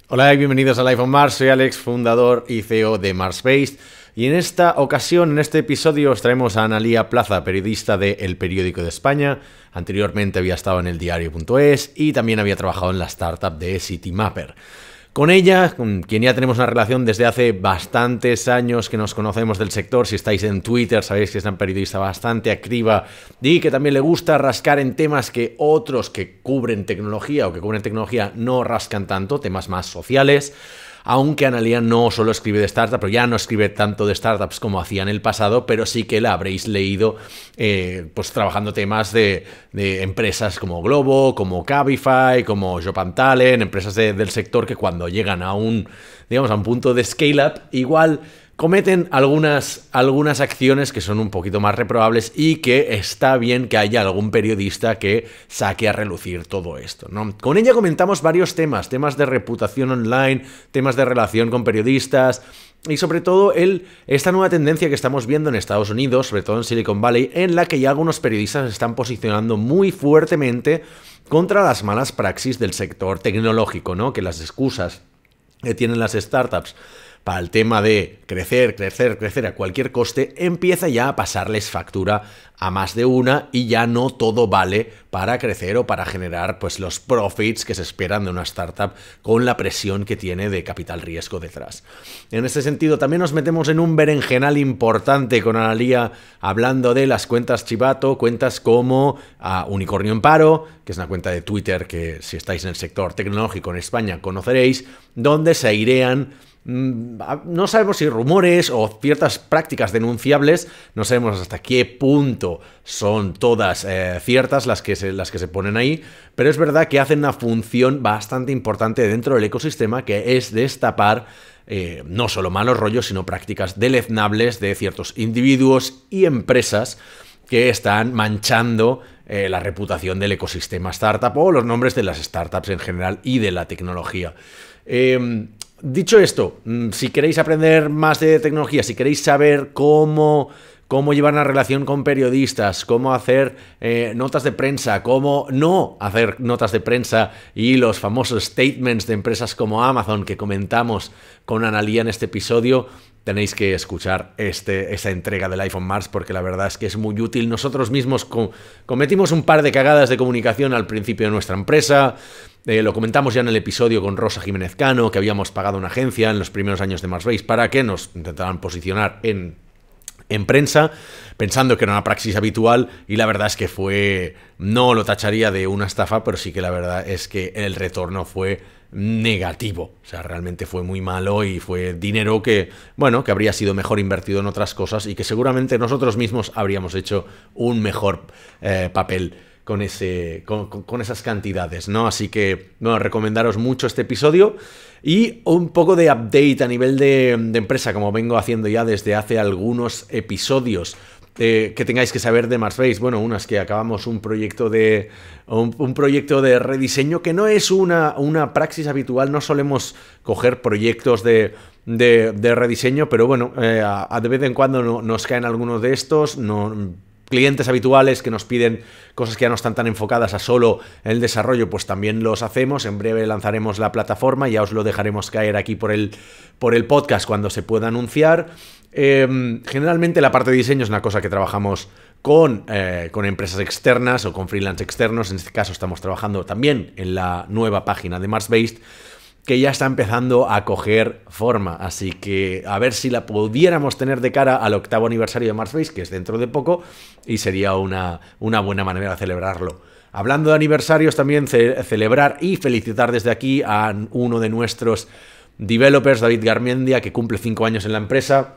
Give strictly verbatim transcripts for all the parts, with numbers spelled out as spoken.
Hola y bienvenidos a Life on Mars, soy Alex, fundador y C E O de MarsBased, y en esta ocasión, en este episodio, os traemos a Analía Plaza, periodista de El Periódico de España. Anteriormente había estado en el diario punto es y también había trabajado en la startup de Citymapper. Con ella, con quien ya tenemos una relación desde hace bastantes años que nos conocemos del sector. Si estáis en Twitter sabéis que es una periodista bastante activa y que también le gusta rascar en temas que otros que cubren tecnología o que cubren tecnología no rascan tanto, temas más sociales. Aunque Analía no solo escribe de startups, pero ya no escribe tanto de startups como hacía en el pasado, pero sí que la habréis leído eh, pues trabajando temas de, de empresas como Globo, como Cabify, como Job and Talent, empresas de, del sector que cuando llegan a un, digamos, a un punto de scale-up, igual cometen algunas, algunas acciones que son un poquito más reprobables y que está bien que haya algún periodista que saque a relucir todo esto, ¿no? Con ella comentamos varios temas, temas de reputación online, temas de relación con periodistas y sobre todo el, esta nueva tendencia que estamos viendo en Estados Unidos, sobre todo en Silicon Valley, en la que ya algunos periodistas se están posicionando muy fuertemente contra las malas praxis del sector tecnológico, ¿no? Que las excusas que tienen las startups para el tema de crecer, crecer, crecer a cualquier coste, empieza ya a pasarles factura a más de una y ya no todo vale para crecer o para generar pues los profits que se esperan de una startup con la presión que tiene de capital riesgo detrás. En este sentido, también nos metemos en un berenjenal importante con Analía hablando de las cuentas chivato, cuentas como uh, Unicornio en Paro, que es una cuenta de Twitter que si estáis en el sector tecnológico en España conoceréis, donde se airean no sabemos si rumores o ciertas prácticas denunciables, no sabemos hasta qué punto son todas eh, ciertas las que, se, las que se ponen ahí, pero es verdad que hacen una función bastante importante dentro del ecosistema, que es destapar eh, no solo malos rollos, sino prácticas deleznables de ciertos individuos y empresas que están manchando eh, la reputación del ecosistema startup o los nombres de las startups en general y de la tecnología. Eh, Dicho esto, si queréis aprender más de tecnología, si queréis saber cómo, cómo llevar una relación con periodistas, cómo hacer eh, notas de prensa, cómo no hacer notas de prensa y los famosos statements de empresas como Amazon que comentamos con Analía en este episodio, tenéis que escuchar este, esta entrega del Life on Mars porque la verdad es que es muy útil. Nosotros mismos co cometimos un par de cagadas de comunicación al principio de nuestra empresa. Eh, lo comentamos ya en el episodio con Rosa Jiménez Cano, que habíamos pagado una agencia en los primeros años de MarsBased para que nos intentaran posicionar en, en prensa, pensando que era una praxis habitual, y la verdad es que fue, no lo tacharía de una estafa, pero sí que la verdad es que el retorno fue negativo. O sea, realmente fue muy malo y fue dinero que, bueno, que habría sido mejor invertido en otras cosas y que seguramente nosotros mismos habríamos hecho un mejor eh, papel con, ese, con, con esas cantidades, ¿no? Así que, bueno, recomendaros mucho este episodio y un poco de update a nivel de, de empresa, como vengo haciendo ya desde hace algunos episodios. Eh, que tengáis que saber de MarsBased. Bueno, una es que acabamos un proyecto de un, un proyecto de rediseño que no es una, una praxis habitual, no solemos coger proyectos de, de, de rediseño, pero bueno, eh, a, a de vez en cuando no, nos caen algunos de estos, no, clientes habituales que nos piden cosas que ya no están tan enfocadas a solo el desarrollo, pues también los hacemos. En breve lanzaremos la plataforma, ya os lo dejaremos caer aquí por el, por el podcast cuando se pueda anunciar. Eh, generalmente la parte de diseño es una cosa que trabajamos con, eh, con empresas externas o con freelance externos. En este caso estamos trabajando también en la nueva página de MarsBased, que ya está empezando a coger forma, así que a ver si la pudiéramos tener de cara al octavo aniversario de MarsBased, que es dentro de poco, y sería una, una buena manera de celebrarlo. Hablando de aniversarios, también ce celebrar y felicitar desde aquí a uno de nuestros developers, David Garmendia, que cumple cinco años en la empresa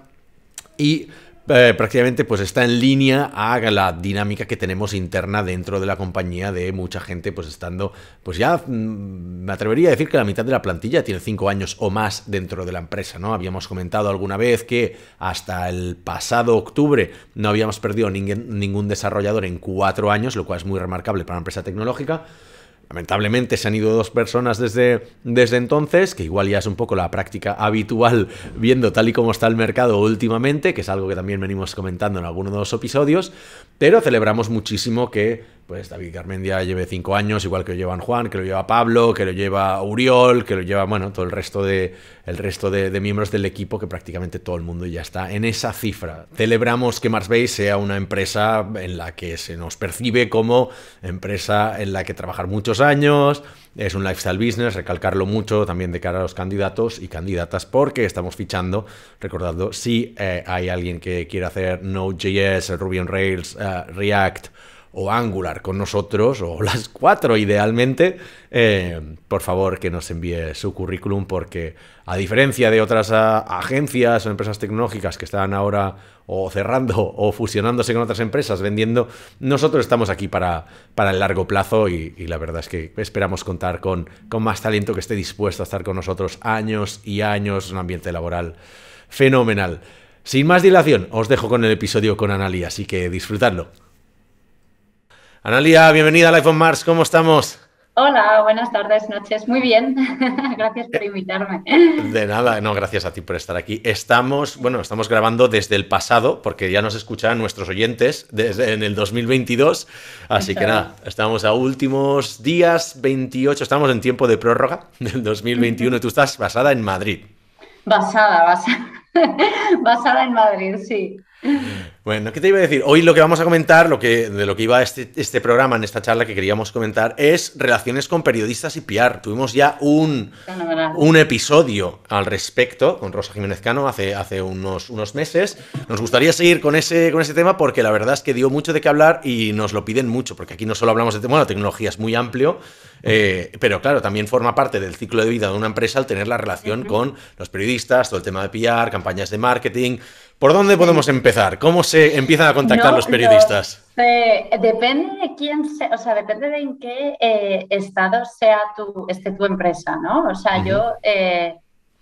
y eh, prácticamente pues está en línea a la dinámica que tenemos interna dentro de la compañía, de mucha gente pues estando, pues ya mmm, me atrevería a decir que la mitad de la plantilla tiene cinco años o más dentro de la empresa, ¿no? Habíamos comentado alguna vez que hasta el pasado octubre no habíamos perdido ningún, ningún desarrollador en cuatro años, lo cual es muy remarcable para una empresa tecnológica. Lamentablemente se han ido dos personas desde, desde entonces, que igual ya es un poco la práctica habitual viendo tal y como está el mercado últimamente, que es algo que también venimos comentando en algunos de los episodios, pero celebramos muchísimo que pues David Garmendia lleve cinco años, igual que lo llevan Juan, que lo lleva Pablo, que lo lleva Uriol, que lo lleva, bueno, todo el resto de, el resto de, de miembros del equipo, que prácticamente todo el mundo ya está en esa cifra. Celebramos que Marsbase sea una empresa en la que se nos percibe como empresa en la que trabajar muchos años, es un lifestyle business, recalcarlo mucho también de cara a los candidatos y candidatas, porque estamos fichando, recordando, si eh, hay alguien que quiere hacer Node.js, Ruby on Rails, uh, React o Angular con nosotros, o las cuatro idealmente, eh, por favor que nos envíe su currículum, porque a diferencia de otras a, agencias o empresas tecnológicas que están ahora o cerrando o fusionándose con otras empresas, vendiendo, nosotros estamos aquí para, para el largo plazo y, y la verdad es que esperamos contar con, con más talento que esté dispuesto a estar con nosotros años y años, un ambiente laboral fenomenal. Sin más dilación, os dejo con el episodio con Analia, así que disfrutadlo. Analia, bienvenida a Life on Mars, ¿cómo estamos? Hola, buenas tardes, noches. Muy bien, gracias por invitarme. De nada, no, gracias a ti por estar aquí. Estamos, bueno, estamos grabando desde el pasado, porque ya nos escuchan nuestros oyentes desde en el dos mil veintidós, así que nada, estamos a últimos días, veintiocho, estamos en tiempo de prórroga del dos mil veintiuno y tú estás basada en Madrid. Basada, basada, basada en Madrid, sí. Bueno, ¿qué te iba a decir? Hoy lo que vamos a comentar, lo que, de lo que iba este, este programa, en esta charla que queríamos comentar, es relaciones con periodistas y P R. Tuvimos ya un, un episodio al respecto con Rosa Jiménez Cano hace, hace unos, unos meses. Nos gustaría seguir con ese, con ese tema porque la verdad es que dio mucho de qué hablar y nos lo piden mucho, porque aquí no solo hablamos de... Bueno, la tecnología es muy amplio, eh, pero claro, también forma parte del ciclo de vida de una empresa el tener la relación uh-huh. con los periodistas, todo el tema de P R, campañas de marketing... ¿Por dónde podemos empezar? ¿Cómo se empiezan a contactar no, los periodistas? Los, eh, depende de quién sea, o sea, depende de en qué eh, estado sea tu, esté tu empresa, ¿no? O sea, uh-huh. yo eh,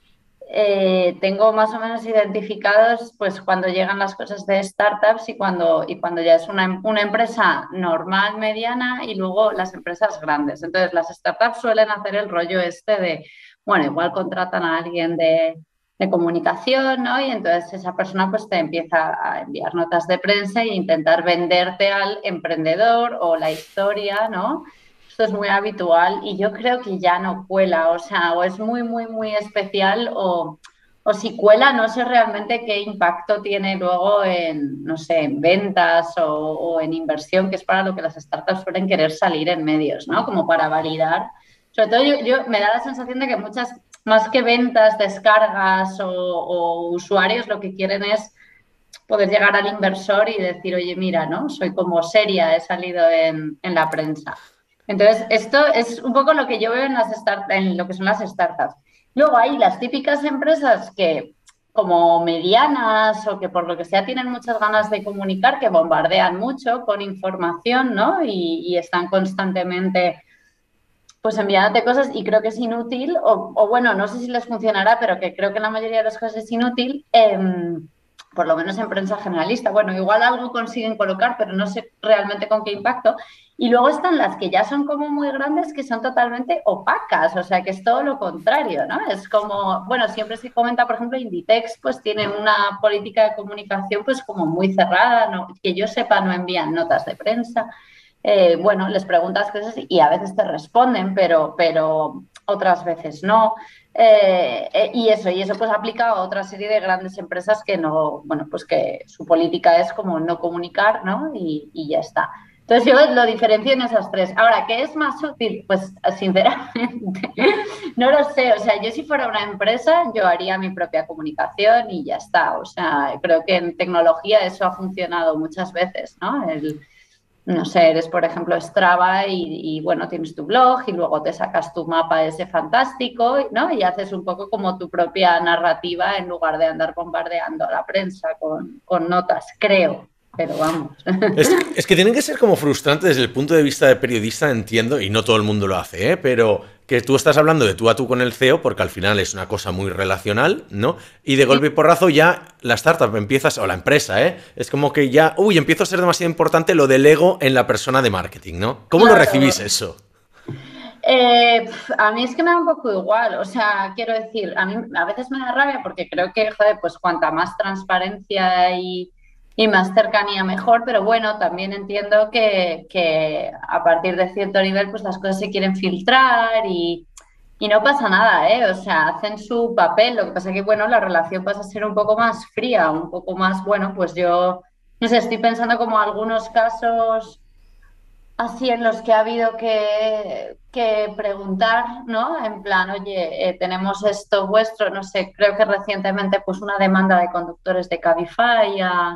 eh, tengo más o menos identificados, pues, cuando llegan las cosas de startups y cuando, y cuando ya es una, una empresa normal, mediana, y luego las empresas grandes. Entonces, las startups suelen hacer el rollo este de, bueno, igual contratan a alguien de... de comunicación, ¿no? Y entonces esa persona pues te empieza a enviar notas de prensa e intentar venderte al emprendedor o la historia, ¿no? Esto es muy habitual y yo creo que ya no cuela, o sea, o es muy, muy, muy especial o, o si cuela no sé realmente qué impacto tiene luego en, no sé, en ventas o, o en inversión, que es para lo que las startups suelen querer salir en medios, ¿no? Como para validar. Sobre todo yo, yo me da la sensación de que muchas... más que ventas, descargas o, o usuarios, lo que quieren es poder llegar al inversor y decir, oye, mira, ¿no? Soy como seria, he salido en, en la prensa. Entonces, esto es un poco lo que yo veo en, las start, en lo que son las startups. Luego hay las típicas empresas que, como medianas o que por lo que sea tienen muchas ganas de comunicar, que bombardean mucho con información, ¿no? Y, y están constantemente... pues enviándote cosas y creo que es inútil, o, o bueno, no sé si les funcionará, pero que creo que en la mayoría de los casos es inútil, eh, por lo menos en prensa generalista. Bueno, igual algo consiguen colocar, pero no sé realmente con qué impacto. Y luego están las que ya son como muy grandes, que son totalmente opacas, o sea, que es todo lo contrario, ¿no? Es como, bueno, siempre se comenta, por ejemplo, Inditex, pues tiene una política de comunicación pues como muy cerrada, ¿no? Que yo sepa no envían notas de prensa. Eh, bueno, les preguntas cosas y a veces te responden, pero, pero otras veces no. Eh, eh, y eso, y eso pues aplica a otra serie de grandes empresas que no, bueno, pues que su política es como no comunicar, ¿no? Y, y ya está. Entonces yo lo diferencio en esas tres. Ahora, ¿qué es más útil? Pues sinceramente no lo sé. O sea, yo si fuera una empresa, yo haría mi propia comunicación y ya está. O sea, creo que en tecnología eso ha funcionado muchas veces, ¿no? El, no sé, eres, por ejemplo, Strava y, y, bueno, tienes tu blog y luego te sacas tu mapa ese fantástico, ¿no? Y haces un poco como tu propia narrativa en lugar de andar bombardeando a la prensa con, con notas, creo. Pero vamos. Es, es que tienen que ser como frustrantes desde el punto de vista de periodista, entiendo, y no todo el mundo lo hace, ¿eh? Pero que tú estás hablando de tú a tú con el C E O, porque al final es una cosa muy relacional, ¿no? Y de golpe y porrazo ya la startup empiezas, o la empresa, ¿eh? Es como que ya, uy, empiezo a ser demasiado importante lo del ego en la persona de marketing, ¿no? ¿Cómo claro. lo recibís eso? Eh, a mí es que me da un poco igual, o sea, quiero decir, a mí a veces me da rabia porque creo que, joder, pues cuanta más transparencia y... y más cercanía mejor, pero bueno, también entiendo que, que a partir de cierto nivel pues las cosas se quieren filtrar y, y no pasa nada, ¿eh? O sea, hacen su papel, lo que pasa que, bueno, la relación pasa a ser un poco más fría, un poco más, bueno, pues yo, no sé, estoy pensando como algunos casos así en los que ha habido que, que preguntar, ¿no? En plan, oye, eh, tenemos esto vuestro, no sé, creo que recientemente pues una demanda de conductores de Cabify a,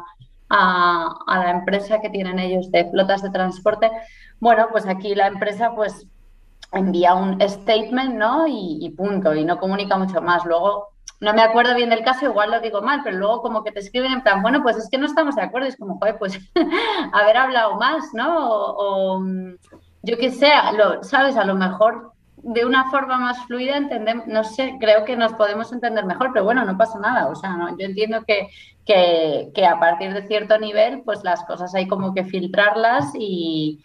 a, a la empresa que tienen ellos de flotas de transporte. Bueno, pues aquí la empresa pues envía un statement, ¿no? Y, y punto, y no comunica mucho más. Luego, no me acuerdo bien del caso, igual lo digo mal, pero luego como que te escriben en plan, bueno, pues es que no estamos de acuerdo, y es como, joder, pues haber hablado más, ¿no? O, o yo qué sé, lo, ¿sabes? A lo mejor de una forma más fluida entendemos, no sé, creo que nos podemos entender mejor, pero bueno, no pasa nada, o sea, ¿no? Yo entiendo que, que, que a partir de cierto nivel, pues las cosas hay como que filtrarlas y,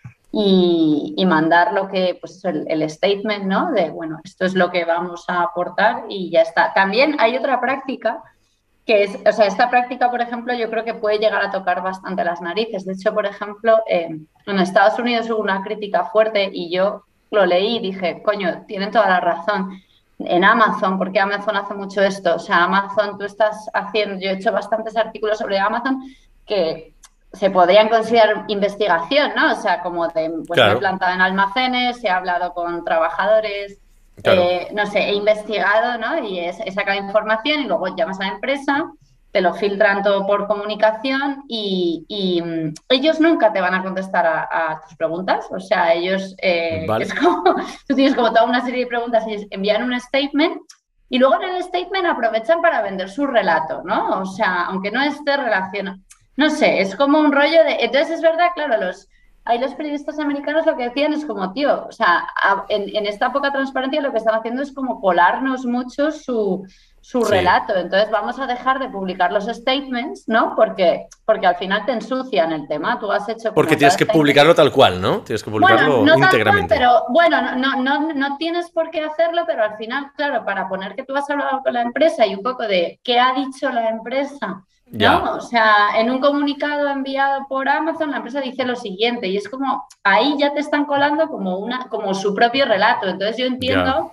y, y mandar lo que, pues el, el statement, ¿no? De, bueno, esto es lo que vamos a aportar y ya está. También hay otra práctica que es, o sea, esta práctica, por ejemplo, yo creo que puede llegar a tocar bastante las narices. De hecho, por ejemplo, eh, en Estados Unidos hubo una crítica fuerte y yo lo leí y dije, coño, tienen toda la razón. En Amazon, porque Amazon hace mucho esto. O sea, Amazon, tú estás haciendo, yo he hecho bastantes artículos sobre Amazon que se podrían considerar investigación, ¿no? O sea, como de, pues me he Claro, plantado en almacenes, he hablado con trabajadores, claro. eh, no sé, he investigado, ¿no? Y he, he sacado información y luego llamas a la empresa, te lo filtran todo por comunicación y, y mm, ellos nunca te van a contestar a, a tus preguntas. O sea, ellos, eh, Vale. es como, tú tienes como toda una serie de preguntas, ellos envían un statement y luego en el statement aprovechan para vender su relato, ¿no? O sea, aunque no esté relacionado, no sé, es como un rollo de... Entonces es verdad, claro, los, ahí los periodistas americanos lo que decían es como, tío, o sea, a, en, en, esta poca transparencia lo que están haciendo es como colarnos mucho su, su Sí. relato. Entonces vamos a dejar de publicar los statements, ¿no? Porque, porque al final te ensucian el tema. Tú has hecho Porque como tienes toda que esta... publicarlo tal cual, ¿no? Tienes que Bueno, publicarlo no tal cual, íntegramente. pero bueno, no, no, no tienes por qué hacerlo, pero al final, claro, para poner que tú has hablado con la empresa y un poco de qué ha dicho la empresa, Ya, ¿no? O sea, en un comunicado enviado por Amazon, la empresa dice lo siguiente y es como, ahí ya te están colando como, una, como su propio relato. Entonces yo ya. entiendo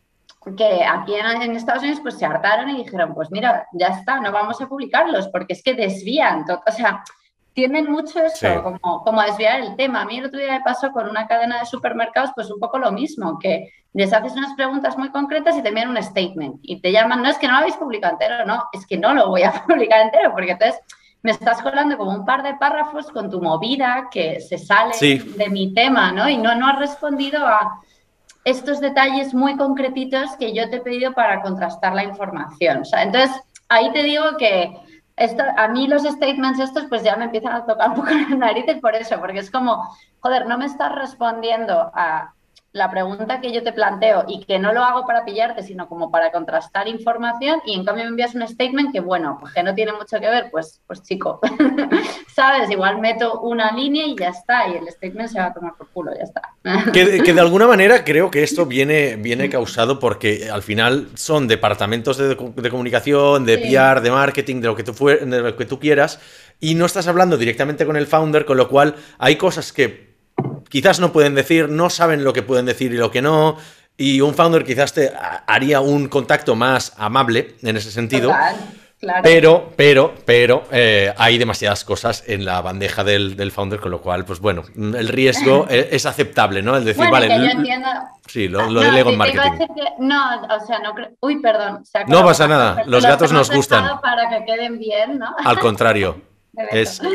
que aquí en, en Estados Unidos pues se hartaron y dijeron, pues mira, ya está, no vamos a publicarlos porque es que desvían, todo, o sea, tienden mucho eso, Sí. como, como a desviar el tema. A mí el otro día me pasó con una cadena de supermercados, pues un poco lo mismo, que les haces unas preguntas muy concretas y te envían un statement y te llaman, no es que no lo habéis publicado entero, no, es que no lo voy a publicar entero porque entonces me estás colando como un par de párrafos con tu movida que se sale Sí. de mi tema, ¿no? Y no, no has respondido a estos detalles muy concretitos que yo te he pedido para contrastar la información. O sea, entonces, ahí te digo que esto, a mí los statements estos pues ya me empiezan a tocar un poco las narices por eso, porque es como, joder, no me estás respondiendo a la pregunta que yo te planteo y que no lo hago para pillarte, sino como para contrastar información y en cambio me envías un statement que, bueno, pues que no tiene mucho que ver, pues, pues chico, ¿sabes? Igual meto una línea y ya está, y el statement se va a tomar por culo, ya está. Que, que de alguna manera creo que esto viene, viene causado porque al final son departamentos de, de comunicación, de Sí. P R, de marketing, de lo, que tú fue, de lo que tú quieras, y no estás hablando directamente con el founder, con lo cual hay cosas que quizás no pueden decir, no saben lo que pueden decir y lo que no, y un founder quizás te haría un contacto más amable en ese sentido. Total, claro. Pero, pero, pero, eh, hay demasiadas cosas en la bandeja del, del founder, con lo cual, pues bueno, el riesgo es, es aceptable, ¿no? El decir, Bueno, y vale, que yo l- entiendo. sí, lo, Ah, lo del no, ego en te, te iba a marketing. decir que. No, o sea, no creo. Uy, perdón, se ha No colado con pasa más nada, cosas. los Los gatos hemos nos gustan. dejado para que queden bien, ¿no? Al contrario, De beso. es...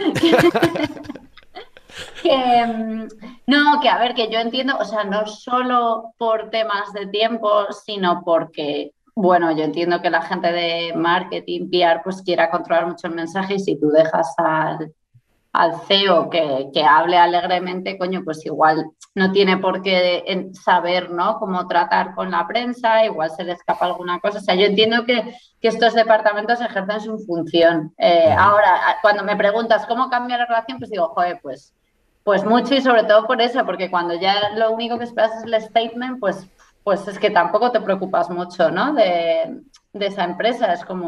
Que, mm, no, que a ver, que yo entiendo, o sea, no solo por temas de tiempo, sino porque, bueno, yo entiendo que la gente de marketing, P R, pues quiera controlar mucho el mensaje y si tú dejas al, al C E O que, que hable alegremente, coño, pues igual no tiene por qué saber, ¿no?, cómo tratar con la prensa, igual se le escapa alguna cosa. O sea, yo entiendo que, que estos departamentos ejercen su función. Eh, Ujú. ahora, cuando me preguntas cómo cambia la relación, pues digo, joder, pues, pues mucho y sobre todo por eso, porque cuando ya lo único que esperas es el statement, pues, pues es que tampoco te preocupas mucho, ¿no?, de, de esa empresa. Es como...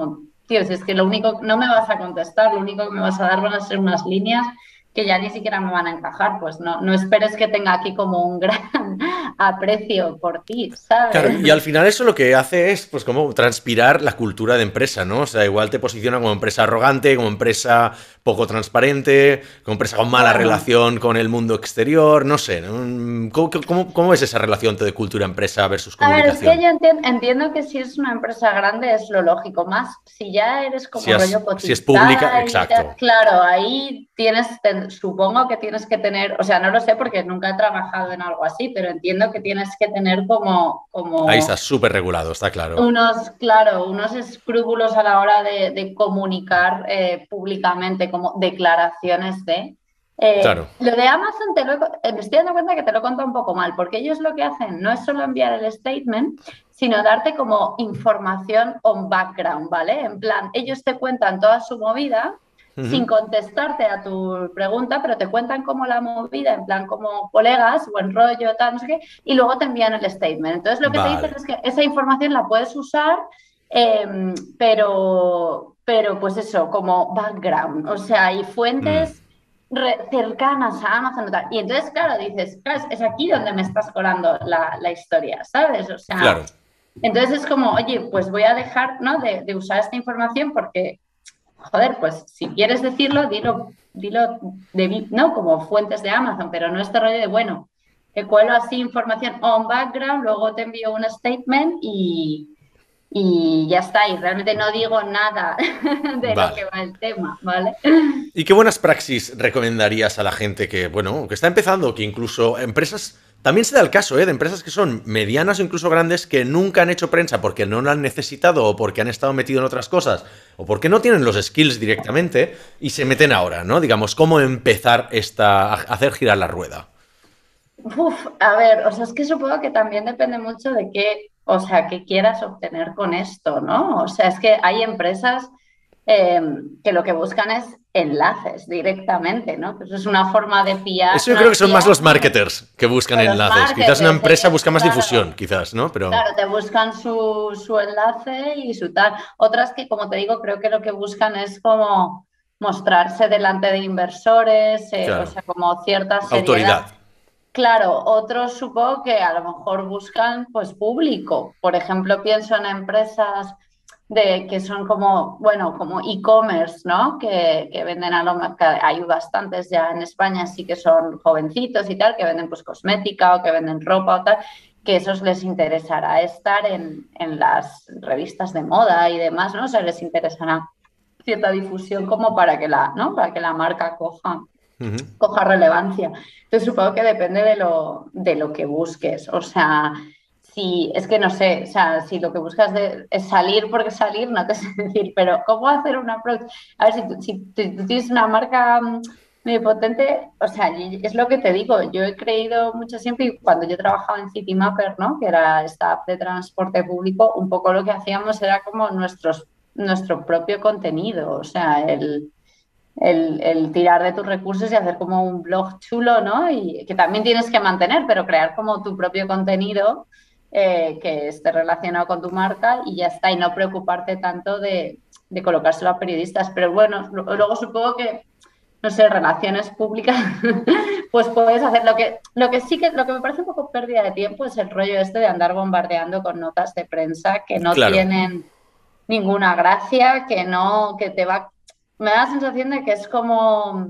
tío, si es que lo único, no me vas a contestar, lo único que me vas a dar van a ser unas líneas que ya ni siquiera me van a encajar, pues no, no esperes que tenga aquí como un gran aprecio por ti, Claro, ¿sabes? y al final eso lo que hace es, pues, como transpirar la cultura de empresa, ¿no? O sea, igual te posiciona como empresa arrogante, como empresa poco transparente, como empresa con mala Bueno, relación con el mundo exterior, no sé, ¿no? ¿Cómo, cómo, cómo es esa relación de cultura-empresa versus a ver, es que comunicación? yo entien- entiendo que si es una empresa grande es lo lógico, más si ya eres Si como es, rollo si es pública, Cotizáis y tal, exacto. claro, ahí tienes, ten- supongo que tienes que tener, o sea, no lo sé porque nunca he trabajado en algo así, pero entiendo que tienes que tener como, Ahí como está súper regulado, está claro. unos, claro, unos escrúpulos a la hora de, de comunicar eh, públicamente, como declaraciones de... Claro. Eh, lo de Amazon te lo he- eh, me estoy dando cuenta que te lo he contado un poco mal, porque ellos lo que hacen no es solo enviar el statement, sino darte como información on background, ¿vale? En plan, ellos te cuentan toda su movida sin Ujú. contestarte a tu pregunta, pero te cuentan como la movida, en plan como colegas, buen rollo, tal, no sé qué, y luego te envían el statement. Entonces lo que te dicen Vale. es que esa información la puedes usar, eh, pero, pero pues eso, como background, o sea, y Mm, fuentes cercanas a Amazon. Tal. Y entonces, claro, dices, claro, es aquí donde me estás colando la, la historia, ¿sabes? O sea, claro. entonces es como, oye, pues voy a dejar, ¿no? de, de usar esta información porque joder, pues si quieres decirlo, dilo, dilo de, ¿no? Como fuentes de Amazon, pero no este rollo de, bueno, te cuelo así información on background, luego te envío un statement y, y ya está. Y realmente no digo nada de lo que Vale. va el tema, ¿vale? ¿Y qué buenas praxis recomendarías a la gente que, bueno, que está empezando, que incluso empresas, también se da el caso, ¿eh? De empresas que son medianas o incluso grandes que nunca han hecho prensa porque no la han necesitado o porque han estado metidos en otras cosas o porque no tienen los skills directamente y se meten ahora, ¿no? Digamos, ¿cómo empezar esta, a hacer girar la rueda? Uf, a ver, o sea, es que supongo que también depende mucho de qué, o sea, qué quieras obtener con esto, ¿no? O sea, es que hay empresas eh, que lo que buscan es enlaces directamente, ¿no? Pues es una forma de P R, Eso yo no creo es que son más P R, los ¿no? De- marketers que buscan o los enlaces. Quizás una marketers, empresa ellos, busca más difusión, claro, quizás, ¿no? Pero, claro, te buscan su, su enlace y su tal. Otras que, como te digo, creo que lo que buscan es como mostrarse delante de inversores, eh, o claro, sea, como cierta seriedad. autoridad. Claro, otros supongo que a lo mejor buscan pues público. Por ejemplo, pienso en empresas de que son como, bueno, como e-commerce, ¿no? Que, que venden a lo mejor, hay bastantes ya en España, sí que son jovencitos y tal, que venden pues cosmética o que venden ropa o tal, que esos les interesará estar en, en las revistas de moda y demás, ¿no? O sea, les interesará cierta difusión como para que la, ¿no? Para que la marca coja Ujú. coja relevancia. Entonces supongo que depende de lo, de lo que busques. O sea, si es que no sé, o sea, si lo que buscas de, es salir porque salir, no te sé decir, pero ¿cómo hacer un approach? A ver, si tú, si tú- tú tienes una marca mm, muy potente, o sea, y- es lo que te digo, yo he creído mucho siempre y cuando yo trabajaba en Citymapper, ¿no? Que era esta app de transporte público, un poco lo que hacíamos era como nuestros, nuestro propio contenido, o sea, el el, el, tirar de tus recursos y hacer como un blog chulo, ¿no? Y que también tienes que mantener, pero crear como tu propio contenido eh, que esté relacionado con tu marca y ya está, y no preocuparte tanto de, de colocárselo a periodistas. Pero bueno, luego supongo que, no sé, relaciones públicas, pues puedes hacer lo que, lo que sí que, lo que me parece un poco pérdida de tiempo es el rollo este de andar bombardeando con notas de prensa que no Claro. tienen ninguna gracia, que no, que te va, me da la sensación de que es como,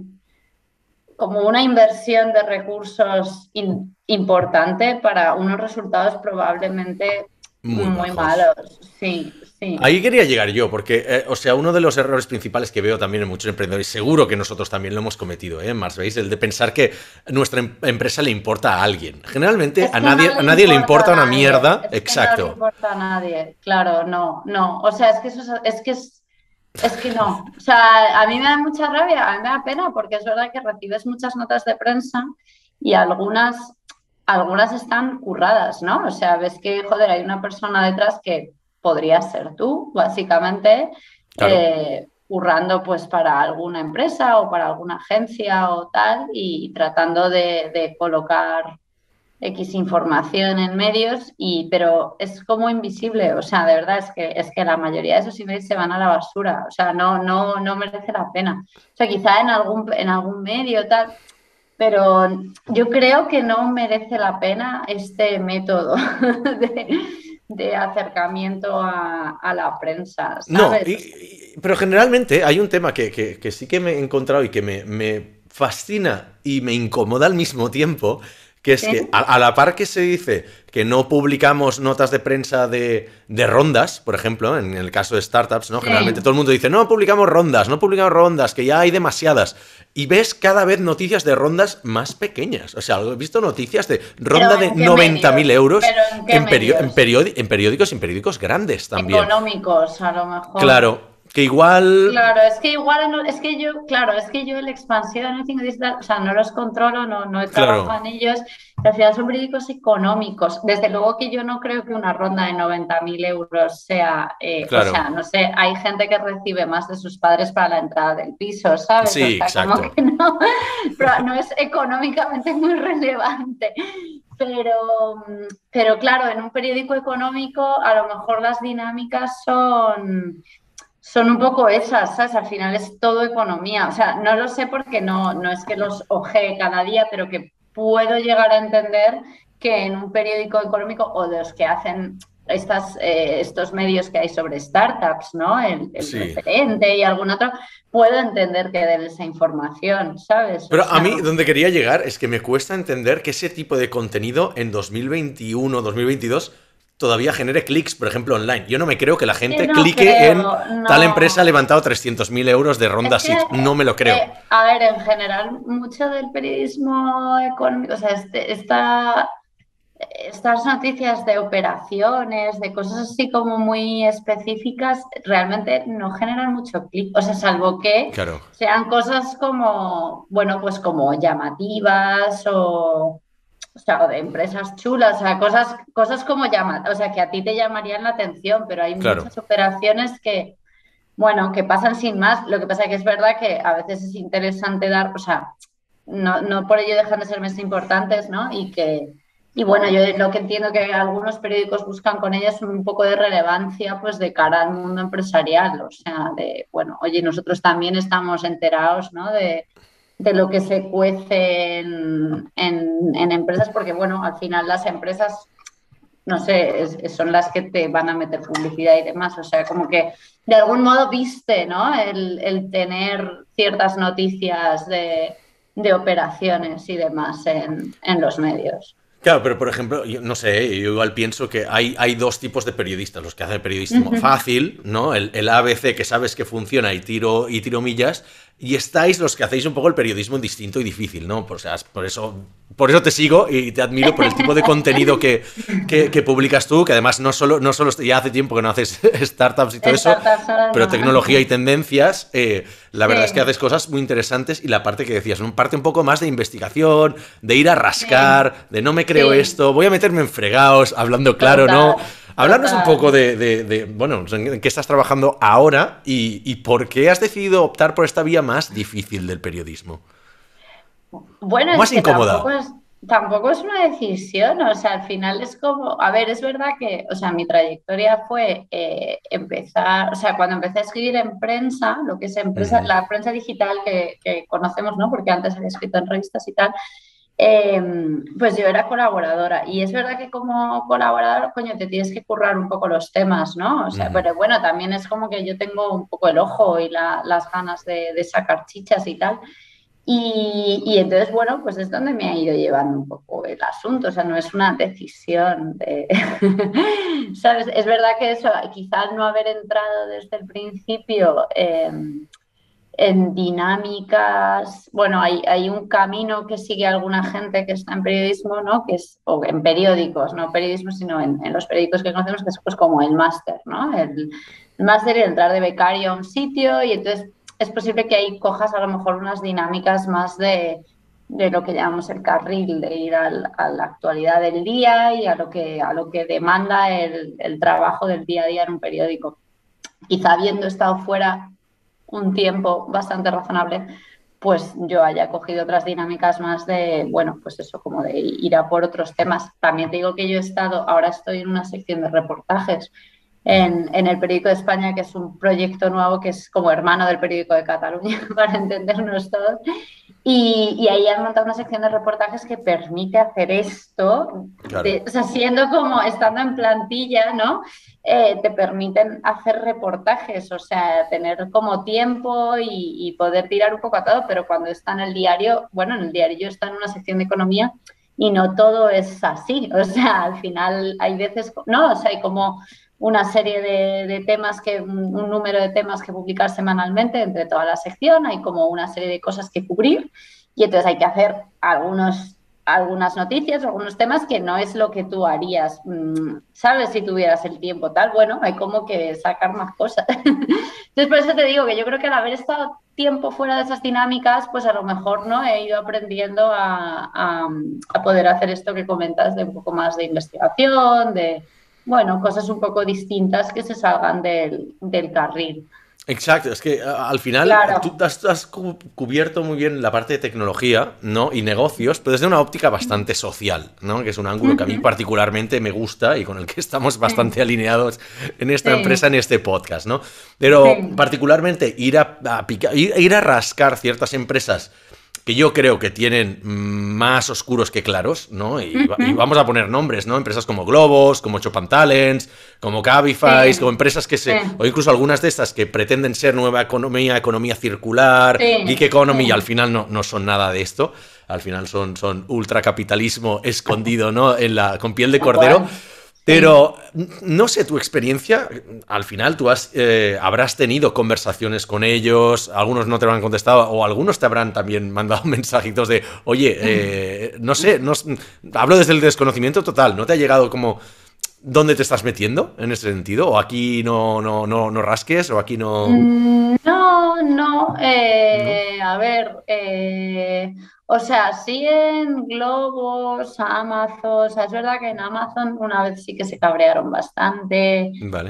como una inversión de recursos in, importante para unos resultados probablemente Muy muy bajos. malos. Sí, sí. Ahí quería llegar yo, porque, eh, o sea, uno de los errores principales que veo también en muchos emprendedores, seguro que nosotros también lo hemos cometido, ¿eh? Más veis, el de pensar que nuestra em- empresa le importa a alguien. Generalmente Es a que no nadie, a le nadie le importa a importa una nadie, mierda, es que no le exacto. importa a nadie, claro, no, no. O sea, es que eso es, es que es, es que no. O sea, a mí me da mucha rabia, a mí me da pena porque es verdad que recibes muchas notas de prensa y algunas, algunas están curradas, ¿no? O sea, ves que, joder, hay una persona detrás que podría ser tú, básicamente, Claro. eh, currando pues para alguna empresa o para alguna agencia o tal y tratando de, de colocar X información en medios, y, pero es como invisible, o sea, de verdad es que, es que la mayoría de esos emails se van a la basura, o sea, no, no, no merece la pena. O sea, quizá en algún, en algún medio tal, pero yo creo que no merece la pena este método de, de acercamiento a, a la prensa, No, ¿sabes? y- y- pero generalmente hay un tema que, que- que sí que me he encontrado y que me, me fascina y me incomoda al mismo tiempo, que es que Sí, a, a la par que se dice que no publicamos notas de prensa de, de rondas, por ejemplo, en el caso de startups, ¿no? Generalmente todo sí. el mundo dice, no publicamos rondas, no publicamos rondas, que ya hay demasiadas. Y ves cada vez noticias de rondas más pequeñas. O sea, he visto noticias de Pero ronda de ¿en qué noventa mil medios? euros ¿Pero en qué en, perio- en, medios? periodi- en periódicos y en periódicos grandes también. Económicos, a lo mejor. Claro, que igual. Claro, es que igual, no- es que yo, claro, es que yo el expansión, el cinco digital, o sea, no los controlo, no, no he Claro, trabajado en ellos, al final son periódicos económicos. Desde luego que yo no creo que una ronda de noventa mil euros sea, eh, o claro. sea, no sé, hay gente que recibe más de sus padres para la entrada del piso, ¿sabes? O Sí, sea, como exacto. que no, pero no es económicamente muy relevante. Pero, mm, pero claro, en un periódico económico a lo mejor las dinámicas son son un poco esas, ¿sabes? Al final es todo economía. O sea, no lo sé porque no, no es que los ojee cada día, pero que puedo llegar a entender que en un periódico económico o de los que hacen estas, eh, estos medios que hay sobre startups, ¿no? El, el Sí. referente y algún otro, puedo entender que den esa información, ¿sabes? O Pero a sea, mí, donde quería llegar es que me cuesta entender que ese tipo de contenido en dos mil veintiuno, dos mil veintidós todavía genere clics, por ejemplo, online. Yo no me creo que la que gente no clique en creo, tal empresa ha no. levantado trescientos mil euros de Es ronda que, seed. No me lo creo. eh, a ver, en general, mucho del periodismo económico, o sea, este, esta, estas noticias de operaciones, de cosas así como muy específicas, realmente no generan mucho clic. O sea, salvo que Claro, sean cosas como, bueno, pues como llamativas o, o sea, o de empresas chulas, o sea, cosas, cosas como llamativas, o sea, que a ti te llamarían la atención, pero hay claro. muchas operaciones que bueno, que pasan sin más. Lo que pasa es que es verdad que a veces es interesante dar, o sea, no, no por ello dejan de ser más importantes, ¿no? Y que, y bueno, yo lo que entiendo que algunos periódicos buscan con ellas un poco de relevancia, pues de cara al mundo empresarial, o sea, de, bueno, oye, nosotros también estamos enterados, ¿no? De, de lo que se cuece en, en, en empresas, porque bueno, al final las empresas no sé, es, son las que te van a meter publicidad y demás. O sea, como que de algún modo viste, ¿no? El, el tener ciertas noticias de, de operaciones y demás en, en los medios. Claro, pero por ejemplo, yo no sé, yo igual pienso que hay, hay dos tipos de periodistas, los que hacen periodismo fácil, ¿no? El, el A B C que sabes que funciona y tiro, y tiro millas, y estáis los que hacéis un poco el periodismo distinto y difícil, ¿no? Por, o sea, por eso, por eso te sigo y te admiro por el tipo de contenido que, que, que publicas tú, que además no solo, no solo ya hace tiempo que no haces startups y todo eso, Startups ahora pero tecnología y no. tendencias, eh, la verdad es que Sí, haces cosas muy interesantes y la parte que decías, ¿no? Parte un poco más de investigación, de ir a sí, rascar, de no me creo sí, esto, voy a meterme en fregados, hablando claro, ¿no? total, Hablarnos un total. poco de, de, de bueno, en qué estás trabajando ahora y, y por qué has decidido optar por esta vía más difícil del periodismo. Bueno, O es más que tampoco incómoda. es, tampoco es una decisión, o sea, al final es como, a ver, es verdad que, o sea, mi trayectoria fue eh, empezar, o sea, cuando empecé a escribir en prensa, lo que es en prensa, Ujú. la prensa digital que, que conocemos, ¿no? Porque antes había escrito en revistas y tal, eh, pues yo era colaboradora y es verdad que como colaborador, coño, te tienes que currar un poco los temas, ¿no? O sea, Ujú. pero bueno, también es como que yo tengo un poco el ojo y la- las ganas de, de sacar chichas y tal. Y, y entonces, bueno, pues es donde me ha ido llevando un poco el asunto, o sea, no es una decisión de, ¿sabes? Es verdad que eso, quizás no haber entrado desde el principio eh, en dinámicas, bueno, hay, hay un camino que sigue alguna gente que está en periodismo, ¿no? Que es, o en periódicos, no periodismo, sino en, en los periódicos que conocemos, que es pues como el máster, ¿no? El, el máster y entrar de becario a un sitio y entonces es posible que ahí cojas a lo mejor unas dinámicas más de, de lo que llamamos el carril, de ir al, a la actualidad del día y a lo que, a lo que demanda el, el trabajo del día a día en un periódico. Quizá habiendo estado fuera un tiempo bastante razonable, pues yo haya cogido otras dinámicas más de, bueno, pues eso, como de ir a por otros temas. También te digo que yo he estado, ahora estoy en una sección de reportajes en, en el Periódico de España, que es un proyecto nuevo que es como hermano del Periódico de Cataluña, para entendernos todos. Y, y ahí han montado una sección de reportajes que permite hacer esto, Claro. de, o sea, siendo como, estando en plantilla, ¿no? Eh, te permiten hacer reportajes, o sea, tener como tiempo y, y poder tirar un poco a todo, pero cuando está en el diario, bueno, en el diario yo estoy en una sección de economía y no todo es así, o sea, al final hay veces, no, o sea, hay como una serie de, de temas, que un, un número de temas que publicar semanalmente entre toda la sección, hay como una serie de cosas que cubrir y entonces hay que hacer algunos, algunas noticias, algunos temas que no es lo que tú harías, ¿sabes? Si tuvieras el tiempo tal, bueno, hay como que sacar más cosas. Entonces por eso te digo que yo creo que al haber estado tiempo fuera de esas dinámicas, pues a lo mejor no he ido aprendiendo a, a, a poder hacer esto que comentas de un poco más de investigación, de bueno, cosas un poco distintas que se salgan del, del carril. Exacto, es que a- al final tú Claro. has, has cu- cubierto muy bien la parte de tecnología, ¿no? Y negocios, pero desde una óptica bastante social, ¿no? Que es un ángulo que a mí Uh-huh. particularmente me gusta y con el que estamos bastante Sí, alineados en esta empresa, sí, en este podcast, ¿no? Pero sí. particularmente ir a, a pica- ir, ir a rascar ciertas empresas que yo creo que tienen más oscuros que claros, ¿no? Y, va- y Uh-huh. vamos a poner nombres, ¿no? Empresas como Globos, como Chopan Talents, como Cabify, como Sí, empresas que se... o sí, incluso algunas de estas que pretenden ser nueva economía, economía circular, geek sí, economy, y al sí. final no, no son nada de esto. Al final son, son ultracapitalismo escondido, ¿no? En la, con piel de Tal cordero. cual. Sí. Pero no sé tu experiencia, al final tú has, eh, habrás tenido conversaciones con ellos, algunos no te lo han contestado o algunos te habrán también mandado mensajitos de, oye, eh, no sé, no, hablo desde el desconocimiento total, ¿no te ha llegado como dónde te estás metiendo en ese sentido? ¿O aquí no, no, no, no rasques? ¿O aquí no...? Mm, No, no. ¿No? eh, a ver, eh, o sea, sí en Globos, Amazon, o sea, es verdad que en Amazon una vez sí que se cabrearon bastante Vale,